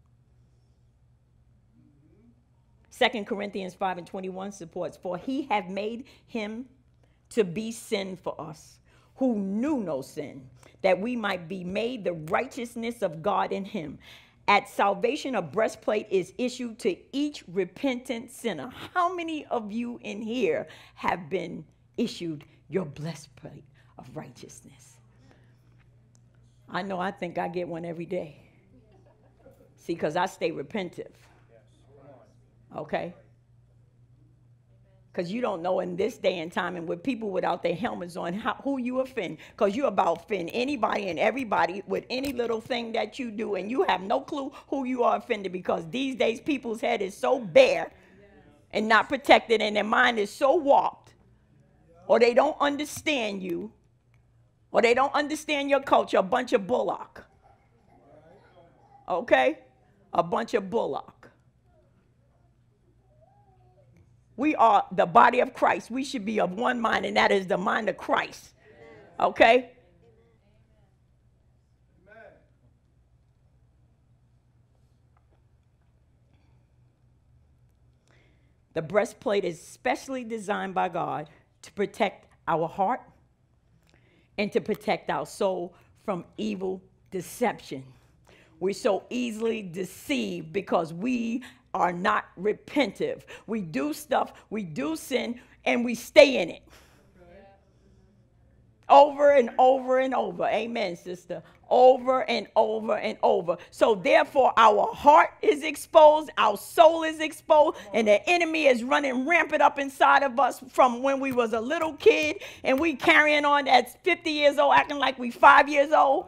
Second Corinthians five and twenty-one supports, for he hath made him to be sin for us, who knew no sin, that we might be made the righteousness of God in him. At salvation, a breastplate is issued to each repentant sinner. How many of you in here have been issued your breastplate of righteousness. I know I think I get one every day. See, because I stay repentive. Okay? Because you don't know in this day and time, and with people without their helmets on, how, who you offend. Because you're about to offend anybody and everybody with any little thing that you do, and you have no clue who you are offended, because these days people's head is so bare and not protected, and their mind is so warped, or they don't understand you, or they don't understand your culture. A bunch of bullock. Okay? A bunch of bullock. We are the body of Christ. We should be of one mind, and that is the mind of Christ. Okay? Amen. The breastplate is specially designed by God to protect our heart and to protect our soul from evil deception. We're so easily deceived because we are not repentive. We do stuff, we do sin, and we stay in it. Okay. Over and over and over. Amen, sister. Over and over and over. So therefore, our heart is exposed, our soul is exposed, and the enemy is running rampant up inside of us from when we was a little kid, and we carrying on at fifty years old, acting like we five years old.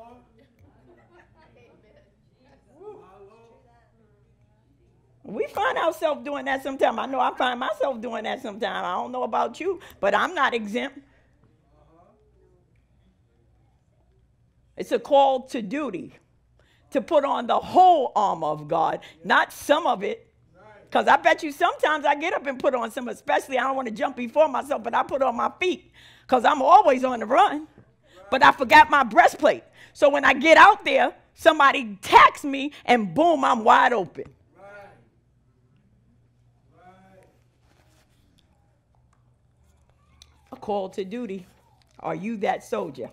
We find ourselves doing that sometimes. I know I find myself doing that sometimes. I don't know about you, but I'm not exempt. It's a call to duty, to put on the whole armor of God, not some of it. Because I bet you sometimes I get up and put on some, especially I don't want to jump before myself, but I put on my feet because I'm always on the run. But I forgot my breastplate. So when I get out there, somebody attacks me and boom, I'm wide open. A call to duty. Are you that soldier?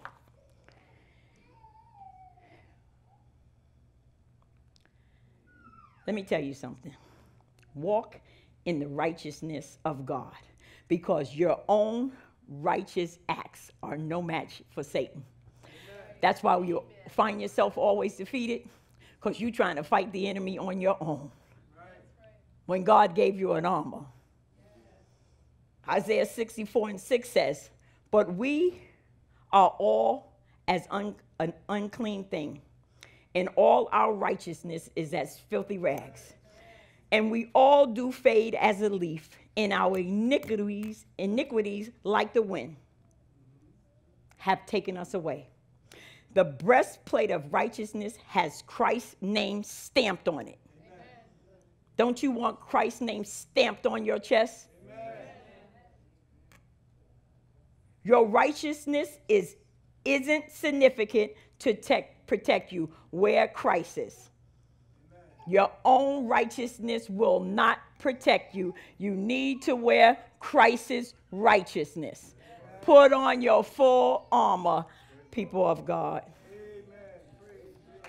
Let me tell you something. Walk in the righteousness of God, because your own righteous acts are no match for Satan. Amen. That's why you find yourself always defeated, because you're trying to fight the enemy on your own. Right. When God gave you an armor. Isaiah sixty-four and six says, but we are all as un, an unclean thing, and all our righteousness is as filthy rags. And we all do fade as a leaf, and our iniquities, iniquities like the wind have taken us away. The breastplate of righteousness has Christ's name stamped on it. Amen. Don't you want Christ's name stamped on your chest? Your righteousness is, isn't significant to tech, protect you where Christ is. Amen. Your own righteousness will not protect you. You need to wear Christ's righteousness. Amen. Put on your full armor, people of God. Amen.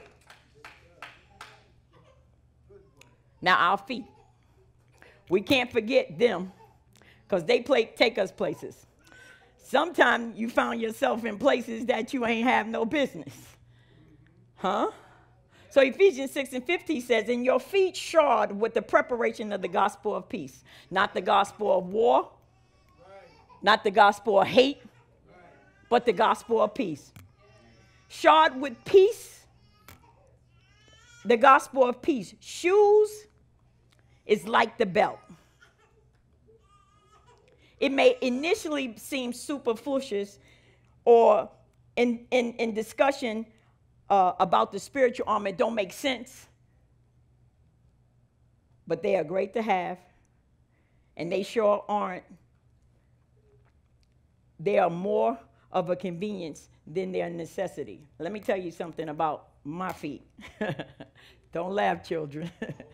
Now our feet. We can't forget them because they play, take us places. Sometimes you found yourself in places that you ain't have no business. Huh? So Ephesians six and fifteen says, and your feet shod with the preparation of the gospel of peace. Not the gospel of war, right. Not the gospel of hate, right. But the gospel of peace. Shod with peace, the gospel of peace. Shoes is like the belt. It may initially seem superfluous or in, in, in discussion uh, about the spiritual armor, it don't make sense. But they are great to have. And they sure aren't. They are more of a convenience than their necessity. Let me tell you something about my feet. Don't laugh, children.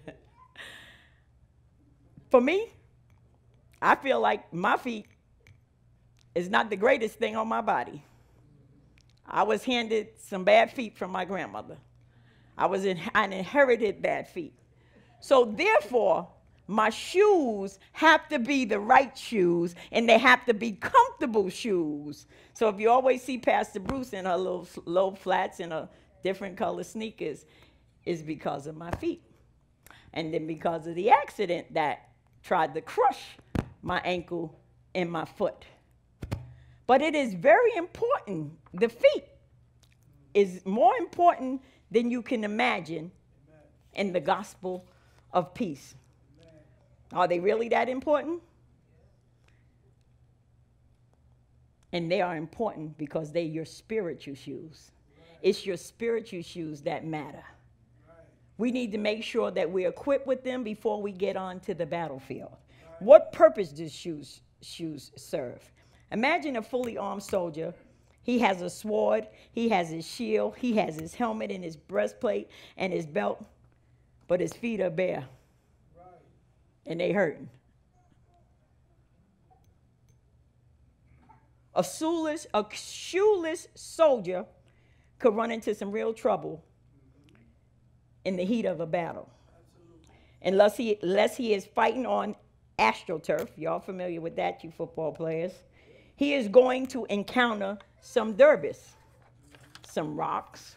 For me, I feel like my feet is not the greatest thing on my body. I was handed some bad feet from my grandmother. I was in, I inherited bad feet. So therefore, my shoes have to be the right shoes, and they have to be comfortable shoes. So if you always see Pastor Bruce in her little low flats and her different color sneakers, it's because of my feet. And then because of the accident that tried to crush my ankle and my foot. But it is very important. The feet is more important than you can imagine in the gospel of peace. Are they really that important? And they are important because they're your spiritual shoes. It's your spiritual shoes that matter. We need to make sure that we're equipped with them before we get on to the battlefield. What purpose do shoes, shoes serve? Imagine a fully armed soldier. He has a sword, he has his shield, he has his helmet and his breastplate and his belt, but his feet are bare. And they hurting. A shoeless, a shoeless soldier could run into some real trouble in the heat of a battle. Unless he, unless he is fighting on AstroTurf. Y'all familiar with that, you football players. He is going to encounter some derbies, some rocks.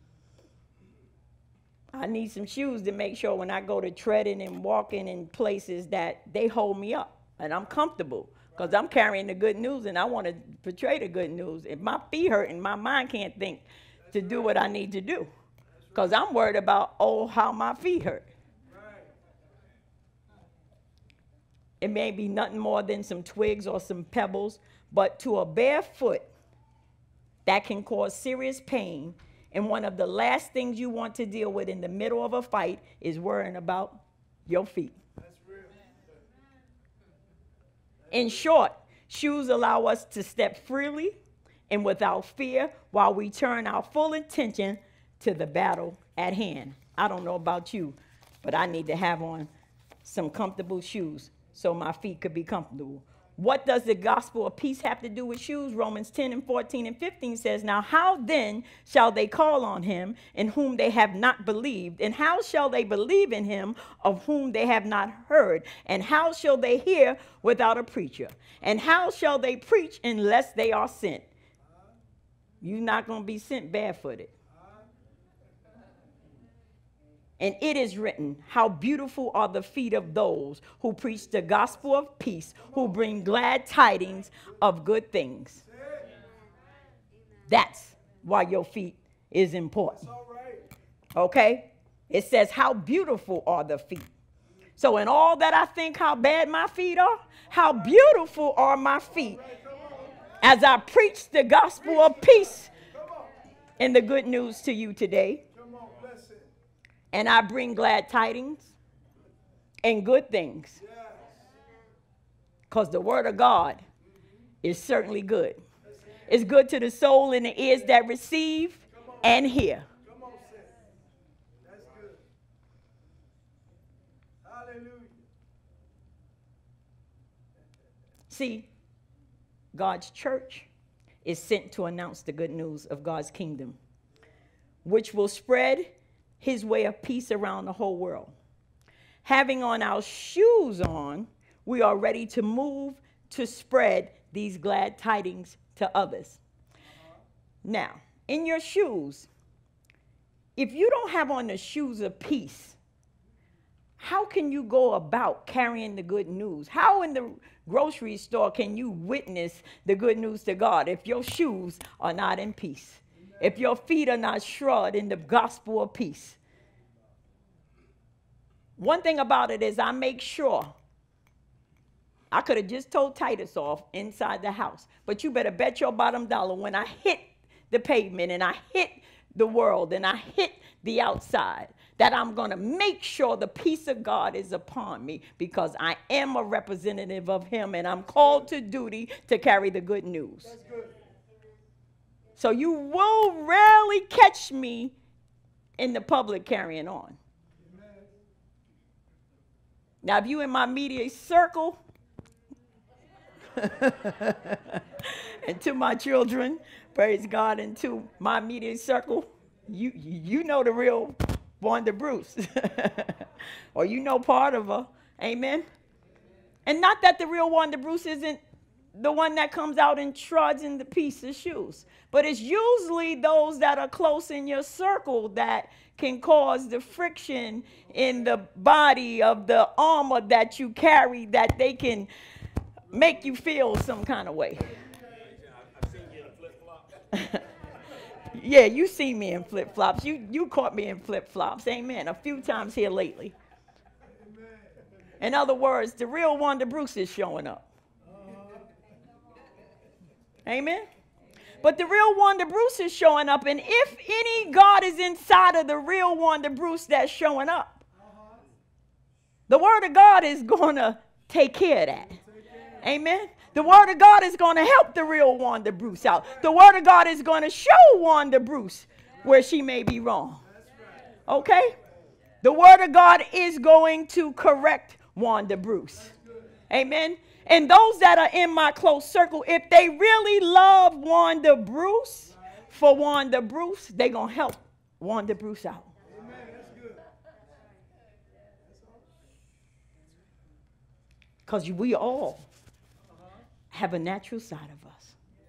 I need some shoes to make sure when I go to treading and walking in places that they hold me up and I'm comfortable, because I'm carrying the good news and I want to portray the good news. If my feet hurt and my mind can't think to do what I need to do, because I'm worried about, oh, how my feet hurt. It may be nothing more than some twigs or some pebbles, but to a bare foot, that can cause serious pain. And one of the last things you want to deal with in the middle of a fight is worrying about your feet. That's real. In short, shoes allow us to step freely and without fear while we turn our full attention to the battle at hand. I don't know about you, but I need to have on some comfortable shoes so my feet could be comfortable. What does the gospel of peace have to do with shoes? Romans ten and fourteen and fifteen says, now how then shall they call on him in whom they have not believed? And how shall they believe in him of whom they have not heard? And how shall they hear without a preacher? And how shall they preach unless they are sent? You're not going to be sent barefooted. And it is written, how beautiful are the feet of those who preach the gospel of peace, who bring glad tidings of good things. That's why your feet is important. Okay? It says, how beautiful are the feet. So in all that I think how bad my feet are, how beautiful are my feet as I preach the gospel of peace and the good news to you today. And I bring glad tidings and good things. Because the word of God is certainly good. It's good to the soul and the ears that receive and hear. Come on, sis. That's good. Hallelujah. See, God's church is sent to announce the good news of God's kingdom, which will spread his way of peace around the whole world. Having on our shoes on, we are ready to move to spread these glad tidings to others. Uh-huh. Now, in your shoes, if you don't have on the shoes of peace, how can you go about carrying the good news? How in the grocery store can you witness the good news to God if your shoes are not in peace? If your feet are not shod in the gospel of peace. One thing about it is I make sure, I could have just told Titus off inside the house, but you better bet your bottom dollar when I hit the pavement and I hit the world and I hit the outside, that I'm going to make sure the peace of God is upon me, because I am a representative of him and I'm called to duty to carry the good news. That's good. So you will rarely catch me in the public carrying on. Amen. Now, if you in my media circle, and to my children, praise God, and to my media circle, you you know the real Wanda Bruce, or you know part of her, Amen. And not that the real Wanda Bruce isn't the one that comes out and trods in the piece of shoes, but it's usually those that are close in your circle that can cause the friction in the body of the armor that you carry, that they can make you feel some kind of way. I've seen you in flip-flops. Yeah, you see me in flip-flops. You you caught me in flip-flops. Amen. A few times here lately. In other words, the real Wanda Bruce is showing up. Amen. But the real Wanda Bruce is showing up, and if any God is inside of the real Wanda Bruce that's showing up, the word of God is going to take care of that. Amen. The word of God is going to help the real Wanda Bruce out. The word of God is going to show Wanda Bruce where she may be wrong. Okay? The word of God is going to correct Wanda Bruce. Amen. And those that are in my close circle, if they really love Wanda Bruce, for Wanda Bruce, they're going to help Wanda Bruce out. Amen. That's good. Because we all have a natural side of us.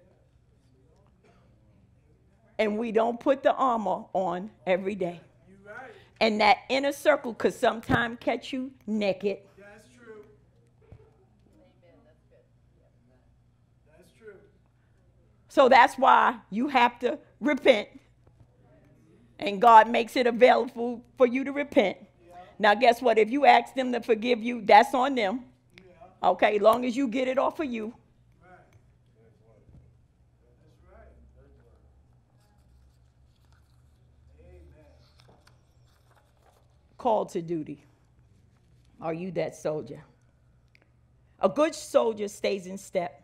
And we don't put the armor on every day. You're right. And that inner circle could sometimes catch you naked. That's true. That's true. So that's why you have to repent. And God makes it available for you to repent. Yeah. Now, guess what? If you ask them to forgive you, that's on them. Yeah. Okay, as long as you get it off of you. Right. That's right. Amen. Called to duty. Are you that soldier? A good soldier stays in step.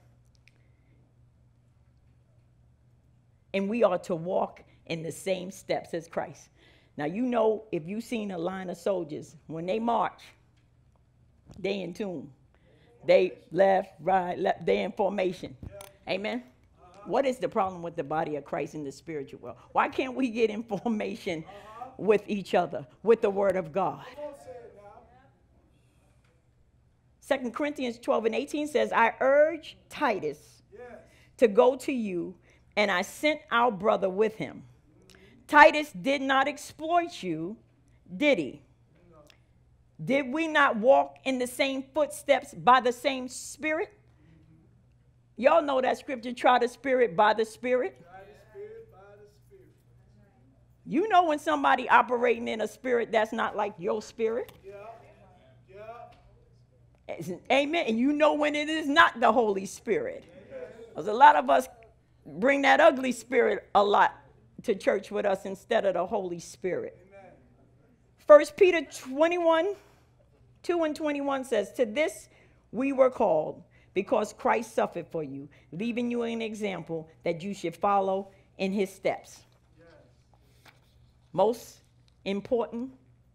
And we are to walk in the same steps as Christ. Now, you know, if you've seen a line of soldiers, when they march, they in tune. They left, right, left, they in formation. Yeah. Amen. Uh-huh. What is the problem with the body of Christ in the spiritual world? Why can't we get in formation uh-huh. with each other, with the word of God? Second Corinthians twelve and eighteen says, I urge Titus yes. to go to you, and I sent our brother with him. Titus did not exploit you, did he? No. Did we not walk in the same footsteps by the same Spirit? Mm-hmm. Y'all know that scripture, try the Spirit by the Spirit. Try the Spirit by the Spirit. You know when somebody operating in a spirit that's not like your spirit. Yeah. Yeah. Amen. And you know when it is not the Holy Spirit. Because a lot of us bring that ugly spirit a lot to church with us instead of the Holy Spirit. Amen. First Peter twenty-one, two and twenty-one says, to this we were called, because Christ suffered for you, leaving you an example that you should follow in his steps. Yes. Most important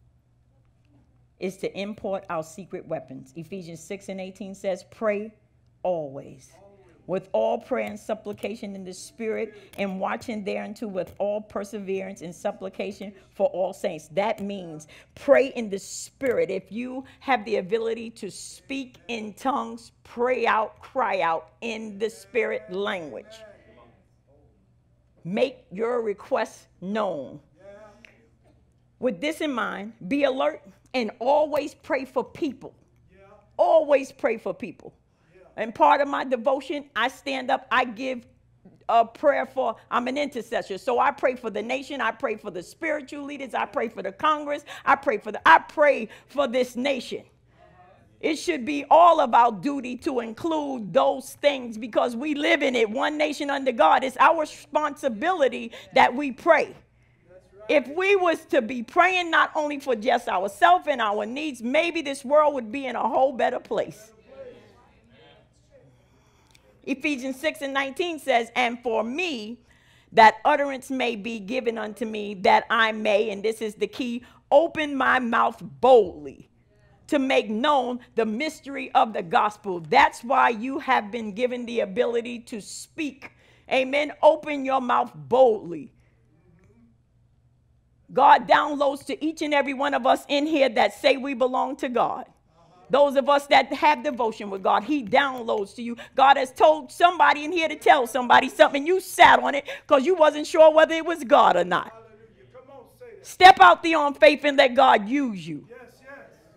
is to import our secret weapons. Ephesians six and eighteen says, pray always. With all prayer and supplication in the Spirit, and watching thereunto with all perseverance and supplication for all saints. That means pray in the Spirit. If you have the ability to speak in tongues, pray out, cry out in the Spirit language. Make your requests known. With this in mind, be alert and always pray for people. Always pray for people. And part of my devotion, I stand up, I give a prayer for, I'm an intercessor. So I pray for the nation, I pray for the spiritual leaders, I pray for the Congress, I pray for the, I pray for this nation. It should be all of our duty to include those things because we live in it, one nation under God. It's our responsibility that we pray. If we was to be praying not only for just ourselves and our needs, maybe this world would be in a whole better place. Ephesians six and nineteen says, and for me, that utterance may be given unto me, that I may, and this is the key, open my mouth boldly to make known the mystery of the gospel. That's why you have been given the ability to speak. Amen. Open your mouth boldly. God downloads to each and every one of us in here that say we belong to God. Those of us that have devotion with God, he downloads to you. God has told somebody in here to tell somebody something. You sat on it because you wasn't sure whether it was God or not. Hallelujah. Come on, say that. Step out there on faith and let God use you. Yes, yes.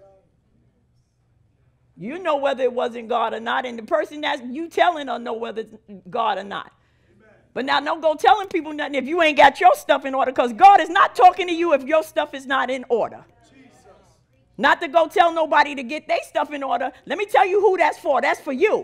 You know whether it wasn't God or not, and the person that you telling will know whether it's God or not. Amen. But now don't go telling people nothing if you ain't got your stuff in order, because God is not talking to you if your stuff is not in order. Not to go tell nobody to get their stuff in order. Let me tell you who that's for. That's for you.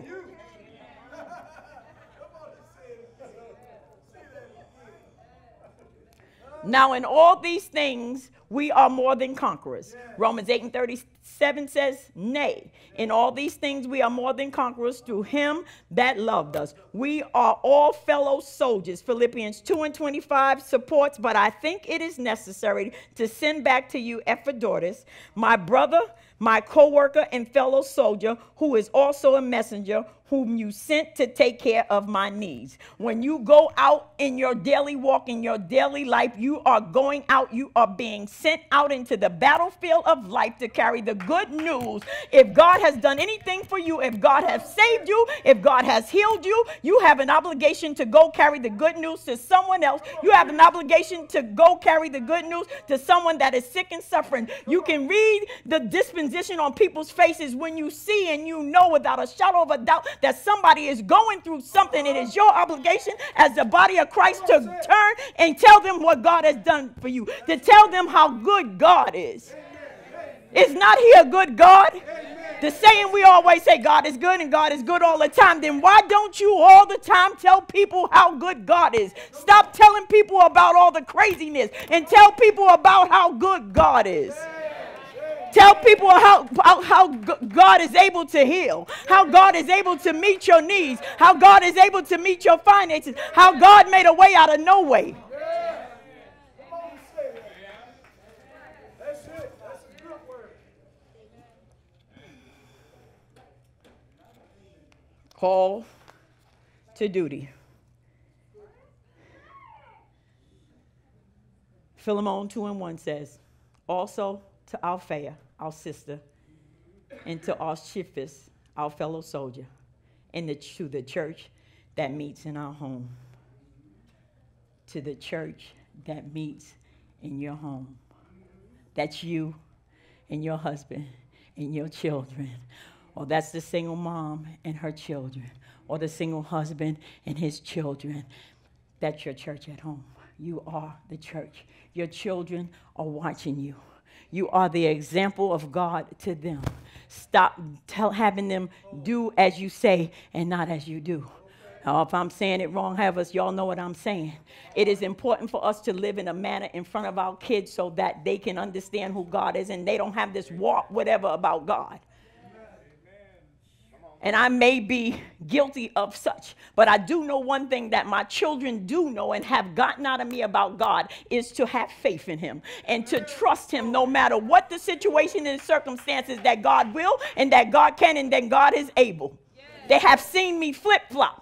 Now, in all these things, we are more than conquerors. Romans eight and thirty-seven says, nay, in all these things we are more than conquerors through him that loved us. We are all fellow soldiers. Philippians two and twenty-five supports, but I think it is necessary to send back to you Epaphroditus, my brother, my co-worker and fellow soldier, who is also a messenger, whom you sent to take care of my needs. When you go out in your daily walk, in your daily life, you are going out, you are being sent out into the battlefield of life to carry the good news. If God has done anything for you, if God has saved you, if God has healed you, you have an obligation to go carry the good news to someone else. You have an obligation to go carry the good news to someone that is sick and suffering. You can read the disposition on people's faces when you see and you know without a shadow of a doubt that somebody is going through something. It is your obligation as the body of Christ to turn and tell them what God has done for you, to tell them how good God is. Is not he a good God? The saying we always say, God is good and God is good all the time. Then why don't you all the time tell people how good God is? Stop telling people about all the craziness and tell people about how good God is. Tell people how, how, how God is able to heal, how God is able to meet your needs, how God is able to meet your finances, how God made a way out of no way. That's it. That's a good word. Call to duty. Philemon two and one says, also to Alphea, our sister, and to Archippus, our fellow soldier, and the, to the church that meets in our home. To the church that meets in your home. That's you and your husband and your children. Or that's the single mom and her children. Or the single husband and his children. That's your church at home. You are the church. Your children are watching you. You are the example of God to them. Stop tell, having them do as you say and not as you do. Now, if I'm saying it wrong, have us, y'all know what I'm saying. It is important for us to live in a manner in front of our kids so that they can understand who God is and they don't have this warp whatever about God. And I may be guilty of such, but I do know one thing that my children do know and have gotten out of me about God is to have faith in him and to trust him no matter what the situation and circumstances, that God will and that God can and that God is able. They have seen me flip-flop.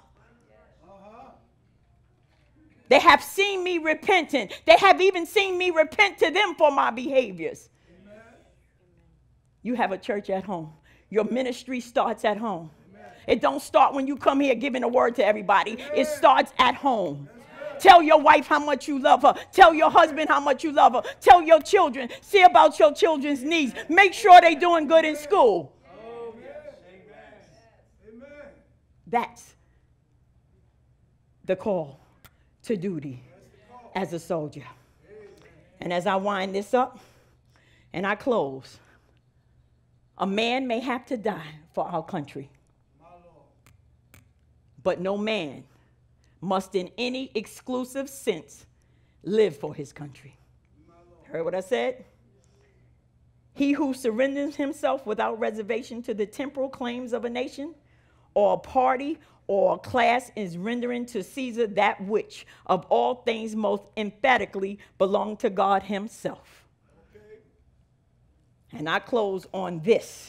They have seen me repentant. They have even seen me repent to them for my behaviors. You have a church at home. Your ministry starts at home. Amen. It don't start when you come here giving a word to everybody. Amen. It starts at home. Tell your wife how much you love her. Tell your husband how much you love her. Tell your children. See about your children's needs. Make sure they're doing good in school. Oh, yes. Amen. That's the call to duty as a soldier. And as I wind this up and I close, a man may have to die for our country, but no man must in any exclusive sense live for his country. Heard what I said? He who surrenders himself without reservation to the temporal claims of a nation or a party or a class is rendering to Caesar that which of all things most emphatically belong to God himself. And I close on this.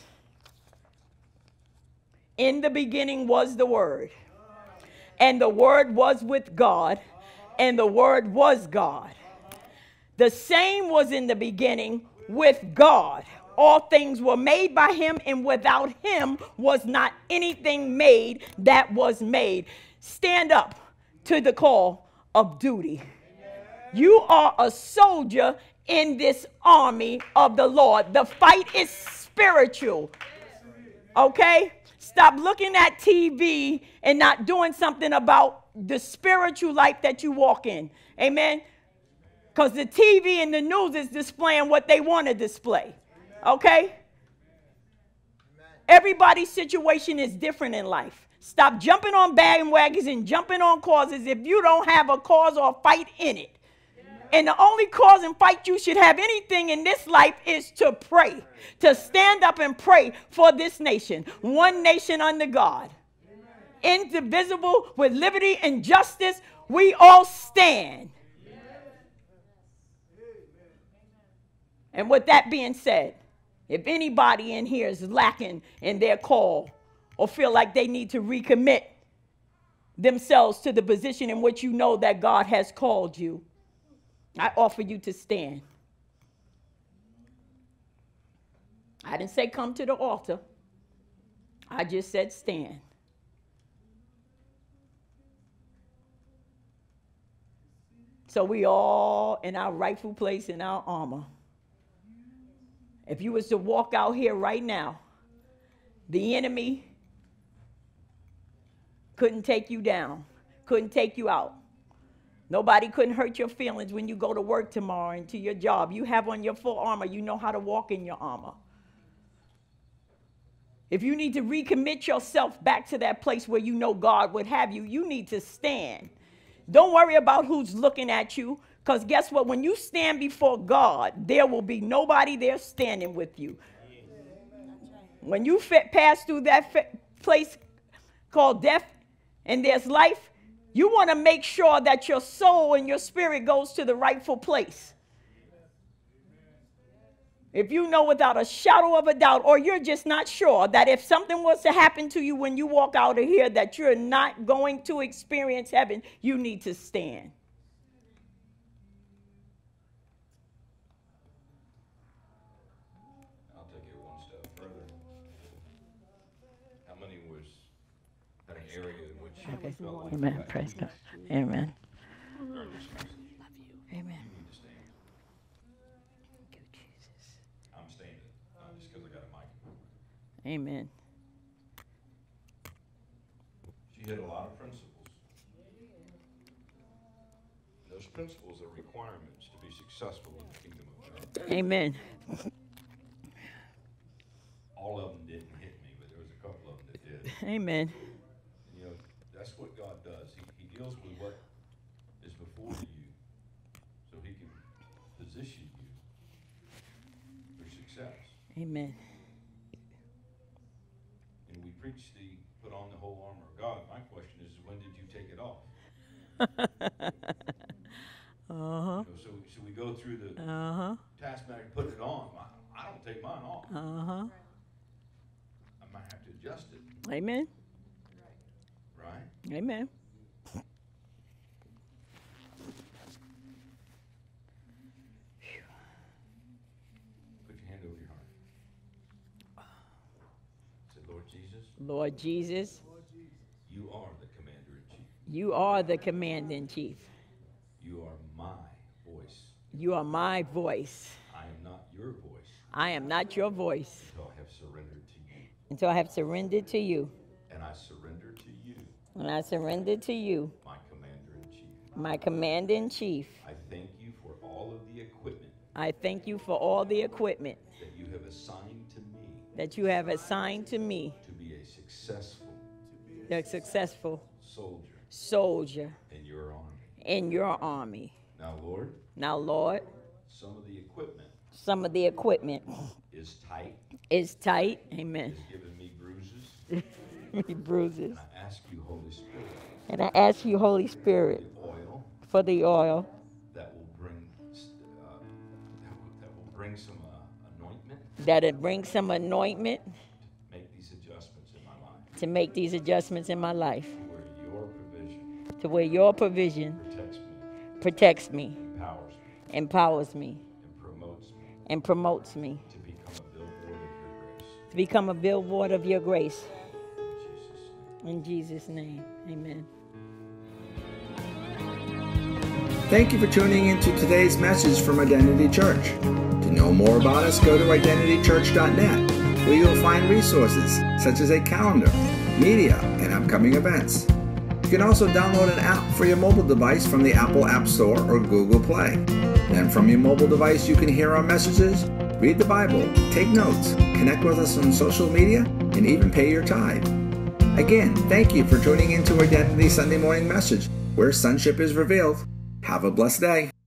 In the beginning was the Word, and the Word was with God, and the Word was God. The same was in the beginning with God. All things were made by him, and without him was not anything made that was made. Stand up to the call of duty. You are a soldier in this army of the Lord. The fight is spiritual. Okay? Stop looking at T V and not doing something about the spiritual life that you walk in. Amen? Because the T V and the news is displaying what they want to display. Okay? Everybody's situation is different in life. Stop jumping on bandwagons and jumping on causes if you don't have a cause or a fight in it. And the only cause and fight you should have anything in this life is to pray, to stand up and pray for this nation, one nation under God, indivisible with liberty and justice. We all stand. And with that being said, if anybody in here is lacking in their call or feel like they need to recommit themselves to the position in which you know that God has called you, I offer you to stand. I didn't say come to the altar. I just said stand. So we all in our rightful place in our armor. If you was to walk out here right now, the enemy couldn't take you down, couldn't take you out. Nobody couldn't hurt your feelings when you go to work tomorrow and to your job. You have on your full armor. You know how to walk in your armor. If you need to recommit yourself back to that place where you know God would have you, you need to stand. Don't worry about who's looking at you, because guess what? When you stand before God, there will be nobody there standing with you. When you pass through that place called death and there's life, you want to make sure that your soul and your spirit goes to the rightful place. If you know without a shadow of a doubt, or you're just not sure that if something was to happen to you when you walk out of here, that you're not going to experience heaven, you need to stand. I'll take it one step further. How many was at an area in which you Okay. felt like Amen. you got Praise to God. Amen. regardless of the message? Amen. You need to stand. Thank you, Jesus. I'm standing, not just because I got a mic. Amen. She had a lot of principles. Those principles are requirements to be successful in the kingdom of God. Amen. All of them didn't hit me, but there was a couple of them that did. Amen. You know, that's what God does. He, he deals with what is before you so he can position you for success. Amen. And we preach the put on the whole armor of God. My question is, when did you take it off? Uh-huh. You know, so, so we go through the Uh-huh. taskmaster putting it on. I, I don't take mine off. Uh-huh. I might have to adjust it, Amen. right? Amen. Put your hand over your heart. Say, Lord Jesus, Lord Jesus, you are the commander-in-chief. you are the commander-in-chief. You are my voice. You are my voice. I am not your voice I am not your voice until I have surrendered to you. until I have surrendered to you. And I surrender to you, And I surrender to you, my commander-in-chief. my commander-in-chief. I thank you for all of the equipment I thank you for all the equipment that you have assigned to me that you have assigned to me, to be a successful the successful soldier soldier in your army. in your army. Now, Lord, Now, Lord, some of the equipment some of the equipment is tight, is tight. Amen. is giving me bruises. Bruises. And I ask you, Holy Spirit, And I ask you, Holy Spirit, the oil for the oil that will bring uh, that, will, that will bring some uh, anointment that it brings some anointment to make these adjustments in my life, to make these adjustments in my life, where your provision to where your provision protects me, protects me, empowers me, empowers me, and promotes me and promotes me to become a builder to become a billboard of your grace. In Jesus' name, amen. Thank you for tuning into today's message from Identity Church. To know more about us, go to identity church dot net, where you'll find resources such as a calendar, media, and upcoming events. You can also download an app for your mobile device from the Apple App Store or Google Play. Then from your mobile device, you can hear our messages, read the Bible, take notes, connect with us on social media, and even pay your tithe. Again, thank you for tuning into Identity Sunday Morning Message, where sonship is revealed. Have a blessed day.